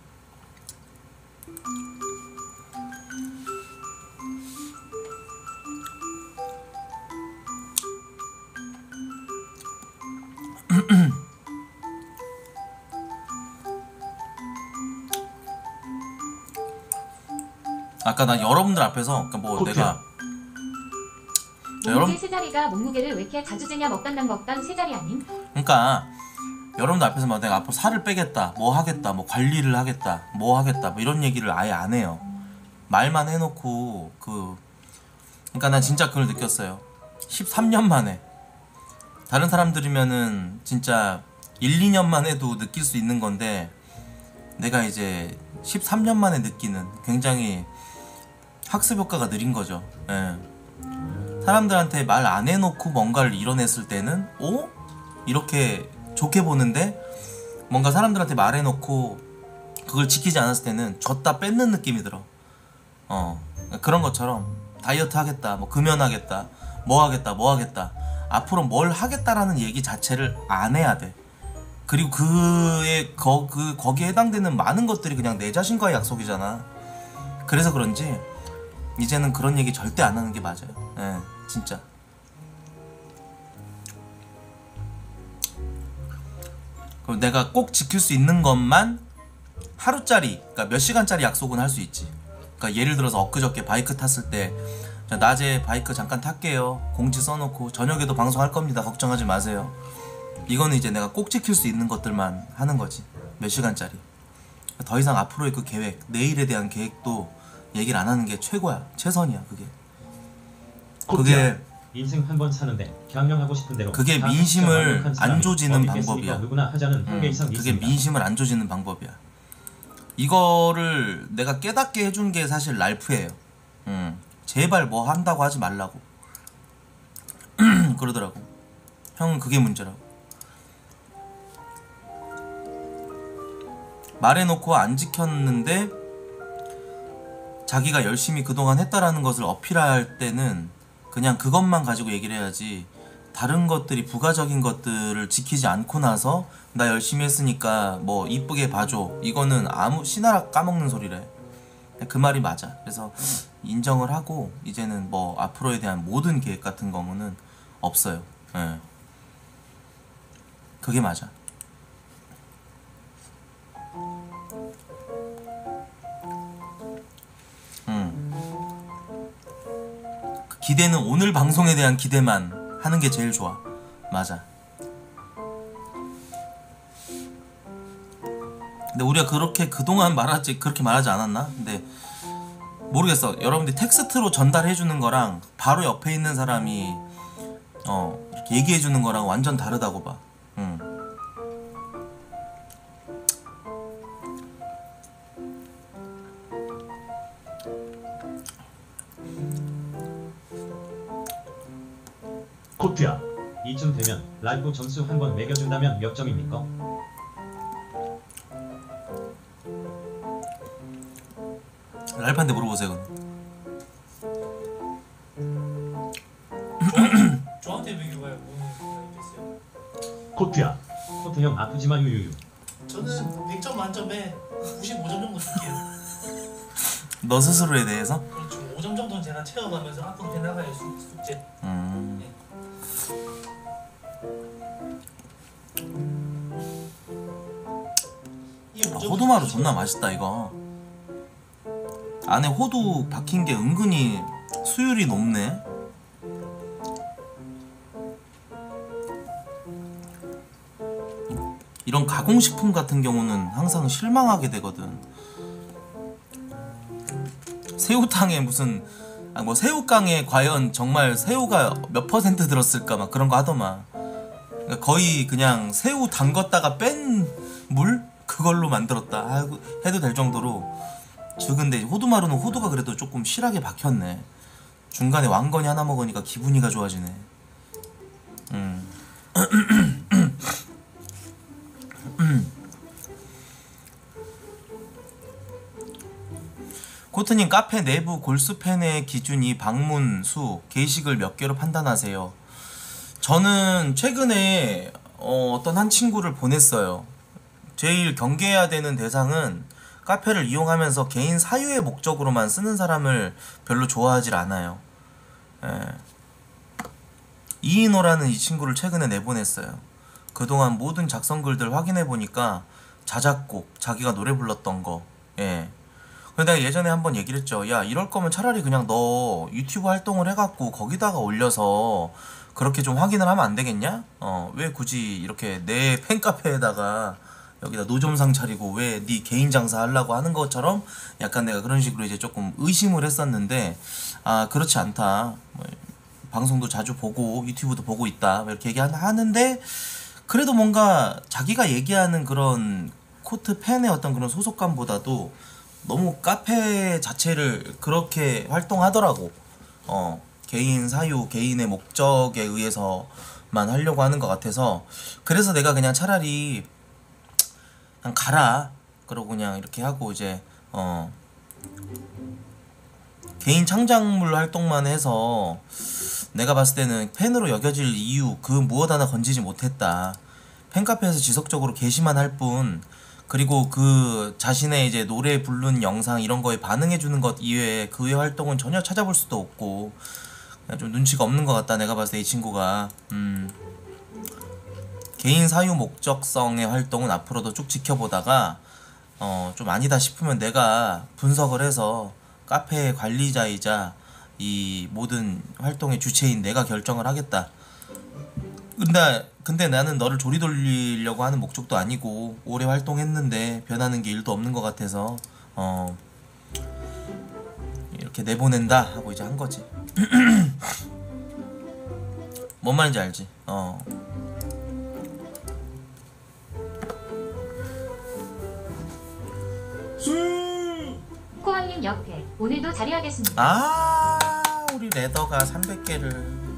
아까 난 여러분들 앞에서 그러니까 뭐 코트야. 내가 자, 몸무게 여러분 세 자리가 몸무게를 왜 이렇게 자주 재냐 먹던 난 먹던 세 자리 아님? 그러니까 여러분들 앞에서 막 내가 앞으로 살을 빼겠다, 뭐 하겠다, 뭐 관리를 하겠다, 뭐 하겠다, 뭐 이런 얘기를 아예 안 해요. 말만 해놓고 그 그러니까 난 진짜 그걸 느꼈어요. 십삼 년 만에. 다른 사람들이면은 진짜 일, 이 년만 해도 느낄 수 있는 건데, 내가 이제 십삼 년 만에 느끼는 굉장히 학습 효과가 느린 거죠. 예. 사람들한테 말 안 해놓고 뭔가를 이뤄냈을 때는 오? 이렇게 좋게 보는데, 뭔가 사람들한테 말해놓고 그걸 지키지 않았을 때는 줬다 뺏는 느낌이 들어. 어 그런 것처럼 다이어트 하겠다, 뭐 금연하겠다, 뭐 하겠다, 뭐 하겠다, 앞으로 뭘 하겠다라는 얘기 자체를 안 해야 돼. 그리고 그의 거, 그 거기에 해당되는 많은 것들이 그냥 내 자신과의 약속이잖아. 그래서 그런지 이제는 그런 얘기 절대 안 하는 게 맞아요. 예, 진짜. 그럼 내가 꼭 지킬 수 있는 것만 하루짜리, 그러니까 몇 시간짜리 약속은 할 수 있지. 그러니까 예를 들어서 엊그저께 바이크 탔을 때, 자, 낮에 바이크 잠깐 탈게요, 공지 써놓고 저녁에도 방송할 겁니다, 걱정하지 마세요. 이거는 이제 내가 꼭 지킬 수 있는 것들만 하는 거지. 몇 시간짜리. 더 이상 앞으로의 그 계획, 내일에 대한 계획도 얘기를 안 하는 게 최고야, 최선이야. 그게 코트야. 그게 인생 한 번 사는데 경영하고 싶은 대로 그게 다 민심을 완벽한 사람이 안 조지는 어디 있겠습니까? 방법이야. 누구나 하자는 한계 음, 이상 그게 있습니다. 민심을 안 조지는 방법이야. 이거를 내가 깨닫게 해준 게 사실 랄프예요. 음, 제발 뭐 한다고 하지 말라고 그러더라고. 형은 그게 문제라고. 말해놓고 안 지켰는데 자기가 열심히 그동안 했다라는 것을 어필할 때는 그냥 그것만 가지고 얘기를 해야지, 다른 것들이 부가적인 것들을 지키지 않고 나서 나 열심히 했으니까 뭐 이쁘게 봐줘, 이거는 아무 씨나라 까먹는 소리래. 그 말이 맞아. 그래서 인정을 하고 이제는 뭐 앞으로에 대한 모든 계획 같은 거는 없어요. 예. 그게 맞아. 음. 그 기대는 오늘 방송에 대한 기대만 하는 게 제일 좋아. 맞아. 근데 우리가 그렇게 그동안 말하지, 그렇게 말하지 않았나? 근데 모르겠어. 여러분들이 텍스트로 전달해주는 거랑 바로 옆에 있는 사람이 어 이렇게 얘기해주는 거랑 완전 다르다고 봐. 응. 코트야. 이쯤 되면 라이브 점수 한 번 매겨준다면 몇 점입니까? 랄프한테 물어보세요. 저한테, 저한테 매겨봐야 뭐는 있겠어요. 코트야. 코트 형 아프지마 유유유. 저는 백 점 만점에 구십오 점 정도 줄게요. 너 스스로에 대해서? 그렇죠. 오 점 정도는 제가 체험하면서 앞으로 해나가야 수, 숙제. 음. 이 아, 오 점 호두마루 존나 맛있다 이거. 안에 호두 박힌 게 은근히 수율이 높네. 이런 가공식품 같은 경우는 항상 실망하게 되거든. 새우탕에 무슨 아 뭐 새우깡에 과연 정말 새우가 몇 퍼센트 들었을까 막 그런 거 하더만. 그러니까 거의 그냥 새우 담궜다가 뺀 물? 그걸로 만들었다 하고 해도 될 정도로. 저 근데 호두마루는 호두가 그래도 조금 실하게 박혔네. 중간에 왕건이 하나 먹으니까 기분이가 좋아지네. 음. 코트님 카페 내부 골수 팬의 기준이 방문 수, 게시글 몇 개로 판단하세요? 저는 최근에 어, 어떤 한 친구를 보냈어요. 제일 경계해야 되는 대상은 카페를 이용하면서 개인 사유의 목적으로만 쓰는 사람을 별로 좋아하질 않아요. 예. 이인호라는 이 친구를 최근에 내보냈어요. 그동안 모든 작성글들 확인해보니까 자작곡, 자기가 노래 불렀던 거, 예. 근데 내가 예전에 한번 얘기를 했죠. 야, 이럴 거면 차라리 그냥 너 유튜브 활동을 해갖고 거기다가 올려서 그렇게 좀 확인을 하면 안 되겠냐? 어, 왜 굳이 이렇게 내 팬카페에다가 여기다 노점상 차리고 왜 네 개인 장사 하려고 하는 것처럼 약간 내가 그런 식으로 이제 조금 의심을 했었는데, 아, 그렇지 않다. 뭐, 방송도 자주 보고 유튜브도 보고 있다. 뭐 이렇게 얘기하는데, 그래도 뭔가 자기가 얘기하는 그런 코트 팬의 어떤 그런 소속감보다도 너무 카페 자체를 그렇게 활동하더라고. 어, 개인 사유, 개인의 목적에 의해서만 하려고 하는 것 같아서, 그래서 내가 그냥 차라리 그냥 가라. 그러고 그냥 이렇게 하고 이제 어 개인 창작물 활동만 해서 내가 봤을 때는 팬으로 여겨질 이유 그 무엇 하나 건지지 못했다. 팬카페에서 지속적으로 게시만 할 뿐, 그리고 그 자신의 이제 노래 부른 영상 이런 거에 반응해주는 것 이외에 그 외 활동은 전혀 찾아볼 수도 없고, 그냥 좀 눈치가 없는 것 같다. 내가 봤을 때 이 친구가 음 개인 사유 목적성의 활동은 앞으로도 쭉 지켜보다가 어 좀 아니다 싶으면 내가 분석을 해서 카페의 관리자이자 이 모든 활동의 주체인 내가 결정을 하겠다. 근데 근데 나는 너를 조리 돌리려고 하는 목적도 아니고 오래 활동했는데 변하는 게 일도 없는 것 같아서 어 이렇게 내보낸다 하고 이제 한 거지. 뭔 말인지 알지? 어. 코왕님 옆에 오늘도 자리하겠습니다. 아, 우리 레더가 삼백 개를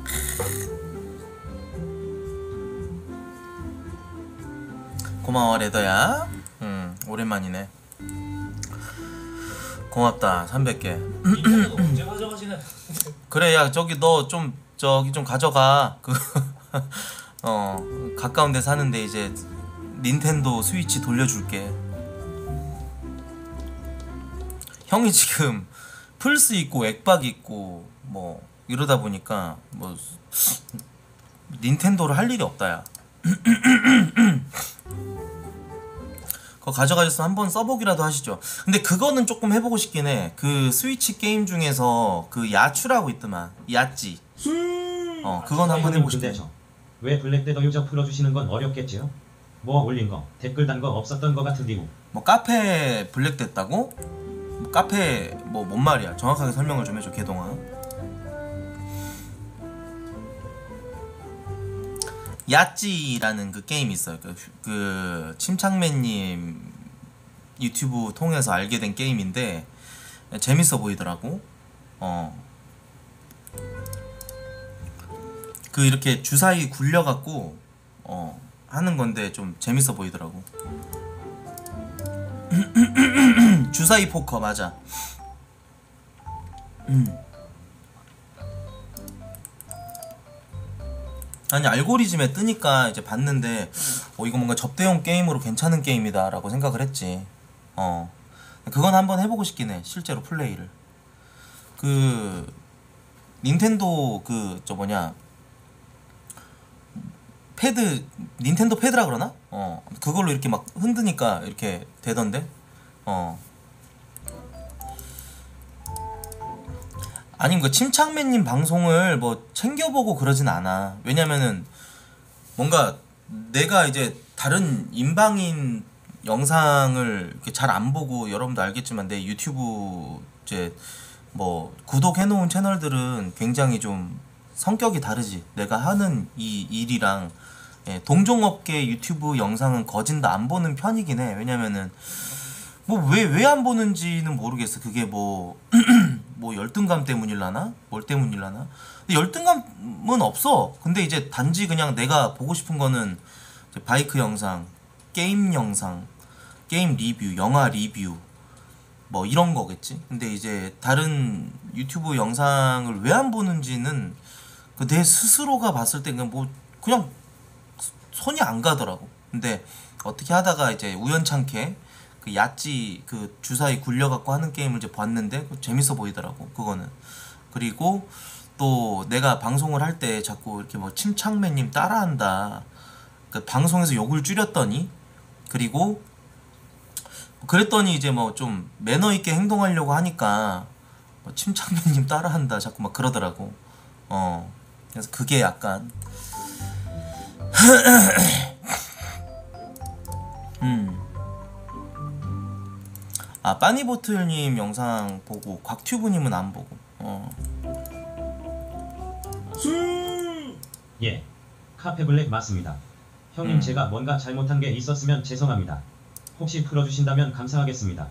고마워 레더야. 음, 오랜만이네. 고맙다. 삼백 개. 닌텐도 언제 가져가시나요? 그래, 야, 저기 너 좀 저기 좀 가져가. 그 어, 가까운 데 사는데 이제 닌텐도 스위치 돌려줄게. 형이 지금 플스 있고 엑박 있고 뭐 이러다 보니까 뭐 닌텐도를 할 일이 없다 야. 그거 가져가셔서 한번 써보기라도 하시죠. 근데 그거는 조금 해보고 싶긴 해. 그 스위치 게임 중에서 그 야추라고 있더만. 야찌. 어, 그건 한번 해보고 싶네. 근데 저 왜 블랙데더 유저 풀어주시는 건 어렵겠지요? 뭐 올린 거 댓글 단 거 없었던 거 같은디고. 뭐 카페 블랙 됐다고? 뭐 카페 뭐 뭔 말이야? 정확하게 설명을 좀 해줘 개동아. 야찌라는 그 게임이 있어요. 그, 그 침착맨님 유튜브 통해서 알게 된 게임인데 재밌어 보이더라고. 어. 그 이렇게 주사위 굴려갖고 어 하는 건데 좀 재밌어 보이더라고. 주사위 포커 맞아. 음. 아니 알고리즘에 뜨니까 이제 봤는데 어 이거 뭔가 접대용 게임으로 괜찮은 게임이다 라고 생각을 했지. 어 그건 한번 해보고 싶긴 해. 실제로 플레이를. 그 닌텐도 그 저 뭐냐 패드 닌텐도 패드라 그러나? 어 그걸로 이렇게 막 흔드니까 이렇게 되던데. 어 아니 그 침착맨님 방송을 뭐 챙겨보고 그러진 않아. 왜냐면은 뭔가 내가 이제 다른 인방인 영상을 이렇게 잘 안 보고, 여러분도 알겠지만 내 유튜브 이제 뭐 구독해놓은 채널들은 굉장히 좀 성격이 다르지. 내가 하는 이 일이랑. 예, 동종업계 유튜브 영상은 거진 다 안 보는 편이긴 해. 왜냐면은 뭐 왜 왜 안 보는지는 모르겠어. 그게 뭐 뭐 열등감 때문일라나? 뭘 때문일라나? 근데 열등감은 없어. 근데 이제 단지 그냥 내가 보고 싶은 거는 바이크 영상, 게임 영상, 게임 리뷰, 영화 리뷰, 뭐 이런 거겠지. 근데 이제 다른 유튜브 영상을 왜 안 보는지는 그 내 스스로가 봤을 때 그냥 뭐 그냥 손이 안 가더라고. 근데 어떻게 하다가 이제 우연찮게 그 야찌 그 주사위 굴려갖고 하는 게임을 이제 봤는데 재밌어 보이더라고 그거는. 그리고 또 내가 방송을 할 때 자꾸 이렇게 뭐 침착맨님 따라한다 그 방송에서 욕을 줄였더니, 그리고 그랬더니 이제 뭐 좀 매너 있게 행동하려고 하니까 뭐 침착맨님 따라한다 자꾸 막 그러더라고. 어 그래서 그게 약간 음. 아 빠니보틀님 영상 보고 곽튜브님은 안 보고. 어. 예, 카페블랙 맞습니다. 형님 음. 제가 뭔가 잘못한 게 있었으면 죄송합니다. 혹시 풀어주신다면 감사하겠습니다.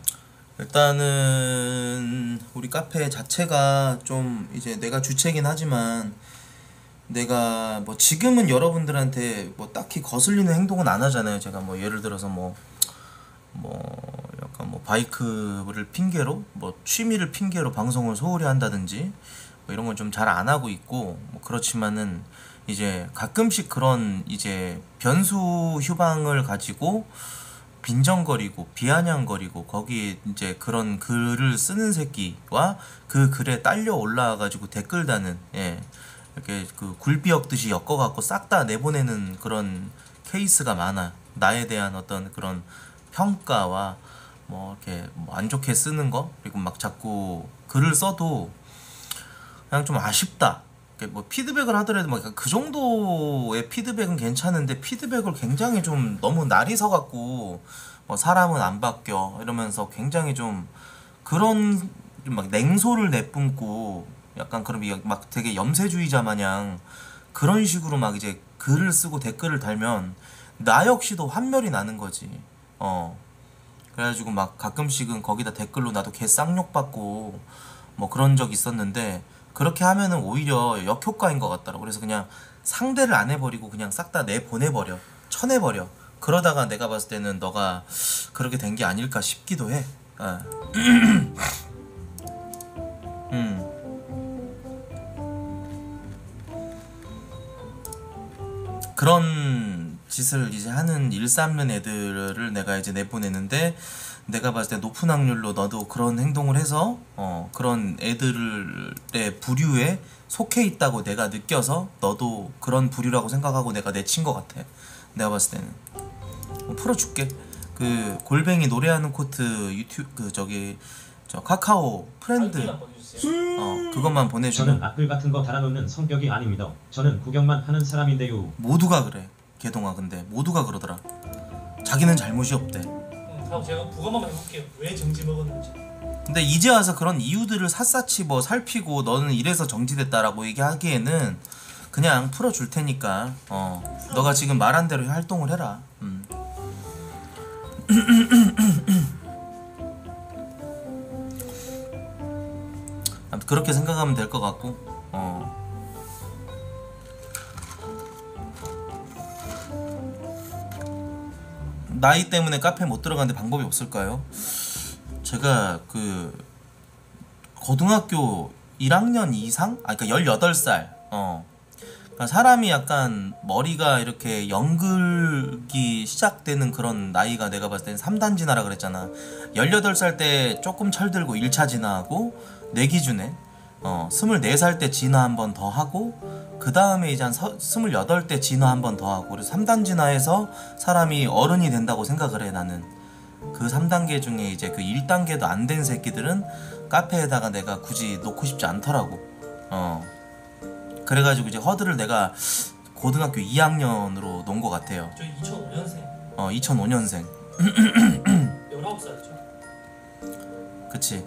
일단은 우리 카페 자체가 좀 이제 내가 주체긴 하지만 내가 뭐 지금은 여러분들한테 뭐 딱히 거슬리는 행동은 안 하잖아요. 제가 뭐 예를 들어서 뭐 뭐 약간 뭐 바이크를 핑계로 뭐 취미를 핑계로 방송을 소홀히 한다든지 뭐 이런 건 좀 잘 안 하고 있고, 뭐 그렇지만은 이제 가끔씩 그런 이제 변수 휴방을 가지고 빈정거리고 비아냥거리고 거기 이제 그런 글을 쓰는 새끼와 그 글에 딸려 올라와가지고 댓글 다는, 예, 이렇게 그 굴비역듯이 엮어갖고 싹 다 내보내는 그런 케이스가 많아. 나에 대한 어떤 그런 평가와 뭐 이렇게 뭐 안 좋게 쓰는 거, 그리고 막 자꾸 글을 써도 그냥 좀 아쉽다. 뭐 피드백을 하더라도 막 그 정도의 피드백은 괜찮은데 피드백을 굉장히 좀 너무 날이 서갖고 뭐 사람은 안 바뀌어 이러면서 굉장히 좀 그런 좀 막 냉소를 내뿜고 약간 그런 막 되게 염세주의자 마냥 그런 식으로 막 이제 글을 쓰고 댓글을 달면 나 역시도 환멸이 나는 거지. 어 그래가지고 막 가끔씩은 거기다 댓글로 나도 개 쌍욕 받고 뭐 그런 적 있었는데, 그렇게 하면은 오히려 역효과인 것 같더라고. 그래서 그냥 상대를 안 해버리고 그냥 싹 다 내보내버려, 쳐내버려. 그러다가 내가 봤을 때는 너가 그렇게 된 게 아닐까 싶기도 해. 어. 음. 그런 짓을 이제 하는 일삼는 애들을 내가 이제 내보내는데, 내가 봤을 때 높은 확률로 너도 그런 행동을 해서 어 그런 애들의 부류에 속해 있다고 내가 느껴서 너도 그런 부류라고 생각하고 내가 내친 것 같아. 내가 봤을 때는 어, 풀어줄게. 그 골뱅이 노래하는 코트 유튜브 그 저기 저 카카오 프렌드 아이디만 보내주세요. 어 그것만 보내주면. 저는 악플 같은 거 달아놓는 성격이 아닙니다. 저는 구경만 하는 사람인데요. 모두가 그래 개동아. 근데 모두가 그러더라. 자기는 잘못이 없대. 음, 다음 제가 부검 한번 해볼게요. 왜 정지 먹었는지. 근데 이제 와서 그런 이유들을 샅샅이 뭐 살피고 너는 이래서 정지됐다라고 얘기하기에는 그냥 풀어줄 테니까 어 너가 지금 말한 대로 활동을 해라. 음. 아무튼 그렇게 생각하면 될 것 같고. 어 나이 때문에 카페 못 들어가는데 방법이 없을까요? 제가 그 고등학교 일 학년 이상? 아 그러니까 열여덟 살. 어. 그러니까 사람이 약간 머리가 이렇게 연글기 시작되는 그런 나이가 내가 봤을 때는 삼 단 진화라 그랬잖아. 열여덟 살 때 조금 철들고 일 차 진화하고 내 기준에 어 스물네 살 때 진화 한 번 더 하고 그 다음에 이제 한 서, 스물여덟 때 진화 한 번 더 하고, 그래서 삼 단 진화해서 사람이 어른이 된다고 생각을 해. 나는 그 삼 단계 중에 이제 그 일 단계도 안 된 새끼들은 카페에다가 내가 굳이 놓고 싶지 않더라고. 어 그래가지고 이제 허드를 내가 고등학교 이 학년으로 놓은 것 같아요. 저 이천오 년생. 어 이천오 년생. 열아홉 살이죠. 그치.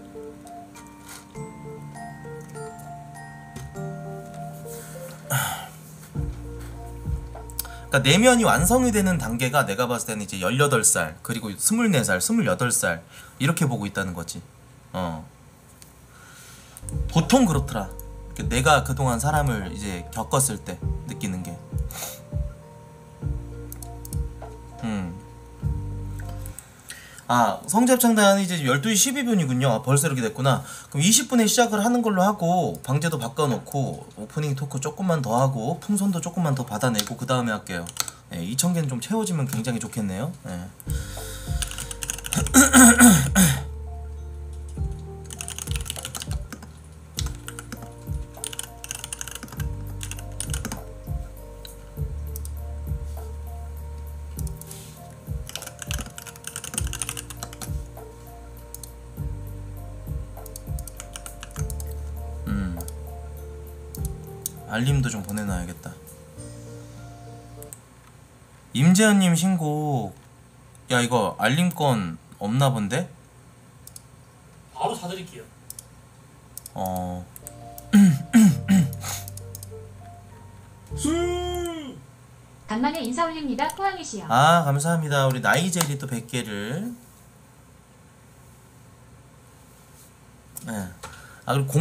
그러니까 내면이 완성이 되는 단계가 내가 봤을 때는 이제 열여덟 살 그리고 스물네 살, 스물여덟 살 이렇게 보고 있다는 거지. 어 보통 그렇더라. 내가 그동안 사람을 이제 겪었을 때 느끼는 게. 음. 아, 성지합창단이 이제 열두 시 십이 분이군요. 아, 벌써 이렇게 됐구나. 그럼 이십 분에 시작을 하는 걸로 하고 방제도 바꿔놓고 오프닝 토크 조금만 더 하고 풍선도 조금만 더 받아내고 그 다음에 할게요. 네, 이천 개는 좀 채워지면 굉장히 좋겠네요. 네. 알림도 좀 보내놔야겠다. 임재현님 신곡. 야, 이거 알림권 없나 본데? 바로 사드릴게요. 어. 간만에 인사 올립니다. 포항이시여. 아, 감사합니다. 우리 나이젤이 또 백 개를. 네. 아, 그리고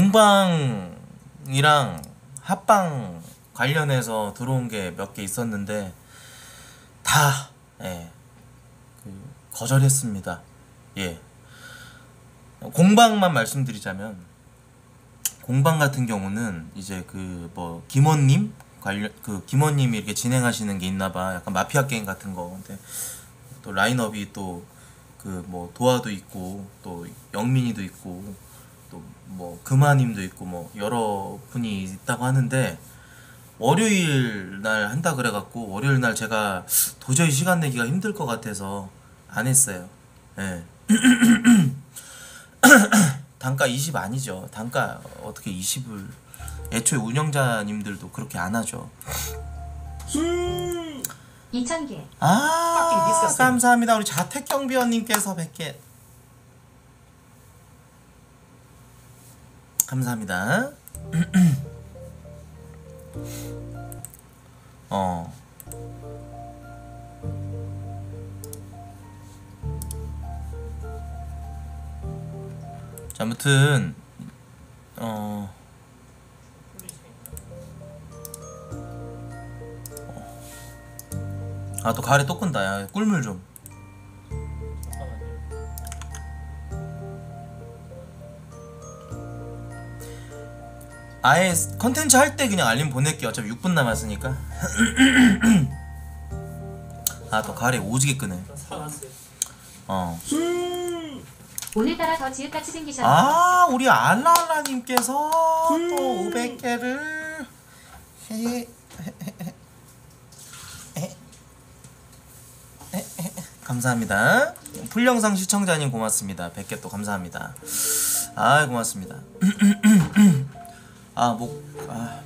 공방이랑 합방 관련해서 들어온 게 몇 개 있었는데 다 예, 그 거절했습니다. 예. 공방만 말씀드리자면 공방 같은 경우는 이제 그 뭐 김원님 관련 그 김원님이 이렇게 진행하시는 게 있나봐. 약간 마피아 게임 같은 거. 근데 또 라인업이 또 그 뭐 도아도 있고 또 영민이도 있고 또 뭐 금화님도 있고 뭐 여러 분이 있다고 하는데 월요일 날 한다 그래갖고 월요일 날 제가 도저히 시간 내기가 힘들 것 같아서 안 했어요. 예. 단가 이십 아니죠. 단가 어떻게 이십을 애초에 운영자님들도 그렇게 안 하죠. 이천 개. 아, 감사합니다. 우리 자택경비원님께서 백 개 감사합니다. 어. 자, 아무튼 어. 아, 또 가을에 또 끈다. 야, 꿀물 좀. 아예 컨텐츠 할 때 그냥 알림 보낼게요. 어차피 육 분 남았으니까. 아, 또 가을에 오지게 끄네. 사놨어요. 어. 오늘따라 더 지읒같이 생기셨네. 아, 우리 알라알라님께서 또 오백 개를 감사합니다. 풀영상 시청자님 고맙습니다. 백 개 또 감사합니다. 아, 고맙습니다. 아, 목 아.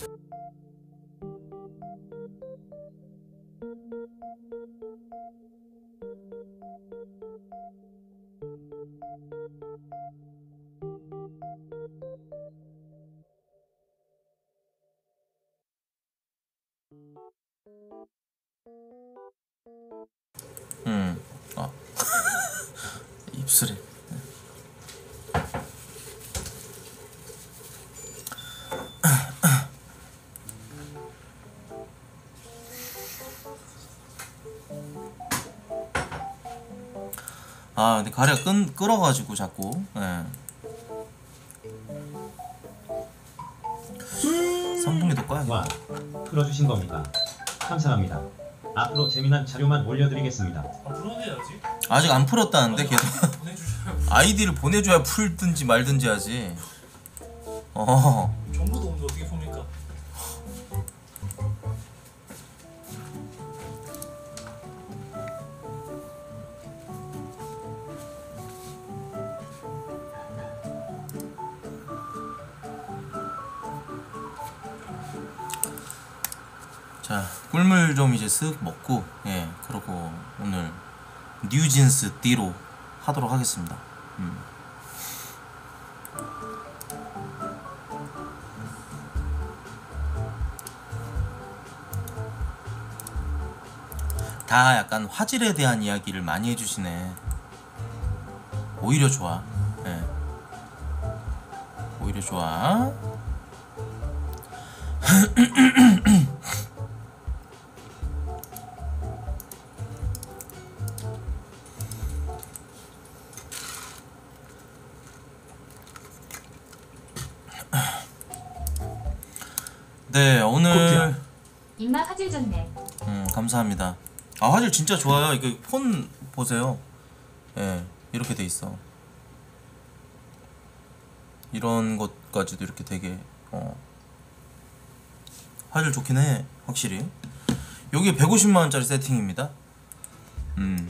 음. 아. 입술에. 아, 근데 가래가 끈, 끓어가지고 자꾸. 예. 선풍기도 꺼야겠다. 와, 풀어주신 겁니까? 감사합니다. 앞으로 재미난 자료만 올려드리겠습니다. 아, 불어내야지. 아직 안 풀었다는데 계속 보내주셔야 아이디를 보내줘야 풀든지 말든지 하지. 어. 정보도 없는데 어떻게 봅니까? 자, 꿀물 좀 이제 쓱 먹고, 예, 그러고 오늘 뉴진스 D로 하도록 하겠습니다. 음. 다 약간 화질에 대한 이야기를 많이 해주시네. 오히려 좋아. 예. 오히려 좋아. 네 오늘 입마 화질 좋네. 음 감사합니다. 아 화질 진짜 좋아요. 이거 폰 보세요. 예 이렇게 돼 있어. 이런 것까지도 이렇게 되게 어 화질 좋긴 해 확실히. 여기 백오십만 원짜리 세팅입니다. 음.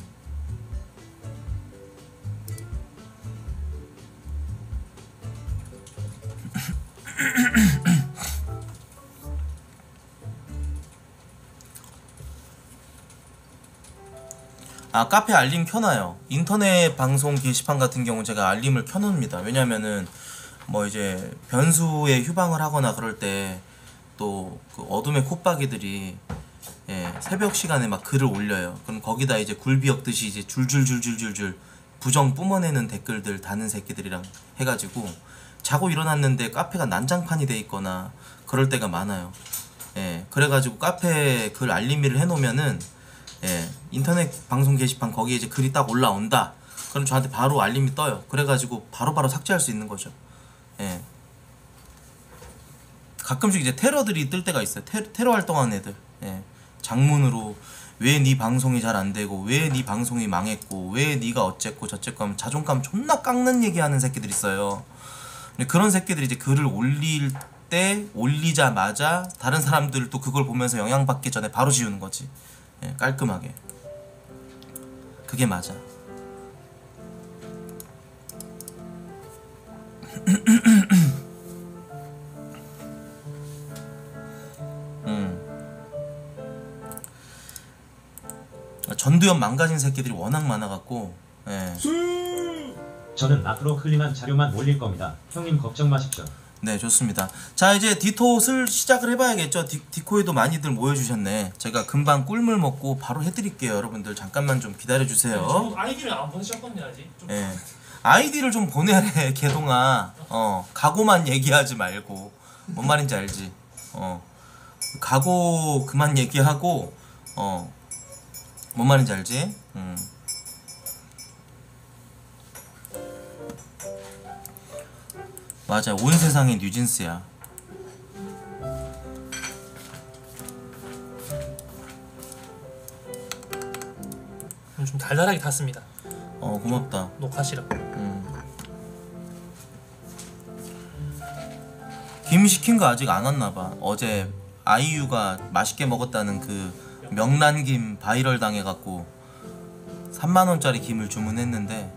아 카페 알림 켜놔요. 인터넷 방송 게시판 같은 경우 제가 알림을 켜놓습니다. 왜냐면은 뭐 이제 변수에 휴방을 하거나 그럴 때 또 그 어둠의 콧박이들이 예, 새벽 시간에 막 글을 올려요. 그럼 거기다 이제 굴비역듯이 이제 줄줄줄줄줄줄 부정 뿜어내는 댓글들 다는 새끼들이랑 해가지고 자고 일어났는데 카페가 난장판이 돼 있거나 그럴 때가 많아요. 예, 그래가지고 카페 글 알림미를 해놓으면은 예, 인터넷 방송 게시판 거기에 이제 글이 딱 올라온다. 그럼 저한테 바로 알림이 떠요. 그래가지고 바로바로 삭제할 수 있는 거죠. 예. 가끔씩 이제 테러들이 뜰 때가 있어요. 테러, 테러 활동하는 애들. 예. 장문으로 왜 네 방송이 잘 안되고 왜 네 방송이 망했고 왜 네가 어쨌고 저쨌고 하면 자존감 존나 깎는 얘기하는 새끼들 있어요. 근데 그런 새끼들이 이제 글을 올릴 때 올리자마자 다른 사람들도 그걸 보면서 영향받기 전에 바로 지우는 거지. 예, 깔끔하게. 그게 맞아. 음. 전두엽 망가진 새끼들이 워낙 많아갖고. 예. 저는 앞으로 클린한 자료만 올릴 겁니다. 형님 걱정 마십시오. 네 좋습니다. 자 이제 디톳을 시작을 해봐야겠죠. 디, 디코에도 많이들 모여주셨네. 제가 금방 꿀물 먹고 바로 해드릴게요. 여러분들 잠깐만 좀 기다려주세요. 저 아이디를 안 보내셨거든요 아직. 좀 예. 아이디를 좀 보내래 개동아. 어 각오만 얘기하지 말고. 뭔 말인지 알지? 어 각오 그만 얘기하고 어 뭔 말인지 알지? 음. 맞아 온 세상이 뉴진스야. 좀 달달하게 탔습니다. 어 고맙다. 녹화시라고. 음. 김 시킨 거 아직 안 왔나봐. 어제 아이유가 맛있게 먹었다는 그 명란김 바이럴 당해갖고 삼만 원짜리 김을 주문했는데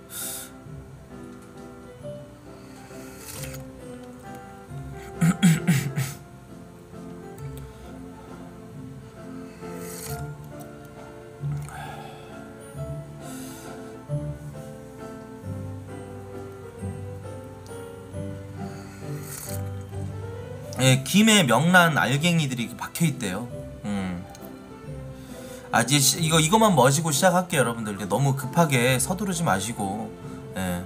예, 김에 명란 알갱이들이 박혀 있대요. 음. 아, 이제 시, 이거 이거만 머시고 시작할게요, 여러분들. 너무 급하게 서두르지 마시고. 예.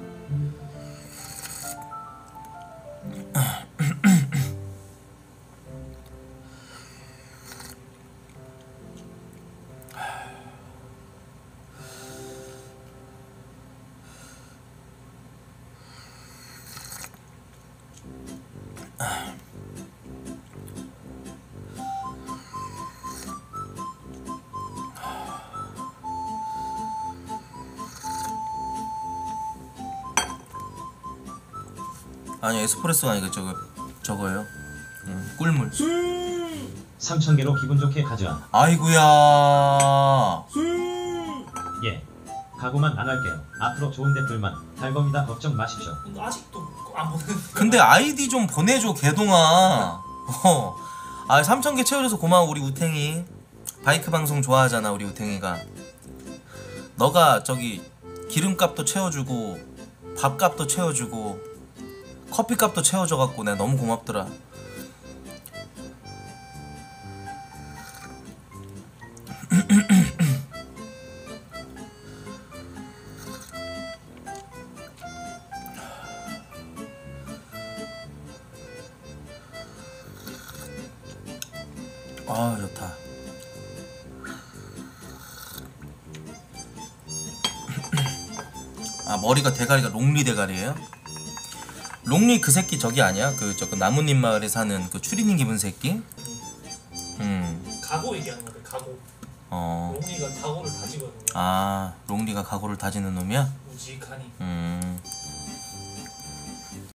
아니 에스프레소가 아니고 저거 저거예요. 음, 꿀물. 삼천 개로 기분 좋게 가져와. 아이구야. 예. 각오만 안 할게요. 앞으로 좋은 댓글만 달 겁니다. 걱정 마십시오. 아직도 안 보는. 근데 아이디 좀 보내줘 개동아. 어. 아 삼천 개 채워줘서 고마워 우리 우탱이. 바이크 방송 좋아하잖아 우리 우탱이가. 너가 저기 기름값도 채워주고 밥값도 채워주고 커피값도 채워줘갖고 내가 너무 고맙더라. 아 좋다. 아 머리가 대가리가 롱리 대가리예요? 롱리 그 새끼 저기 아니야? 그 저그 나뭇잎 마을에 사는 그 추리닝 입은 새끼? 음. 각오 얘기하는 건데 각오. 어. 롱리가 각오를 다지거든요. 아, 롱리가 각오를 다지는 놈이야? 우직하니. 음.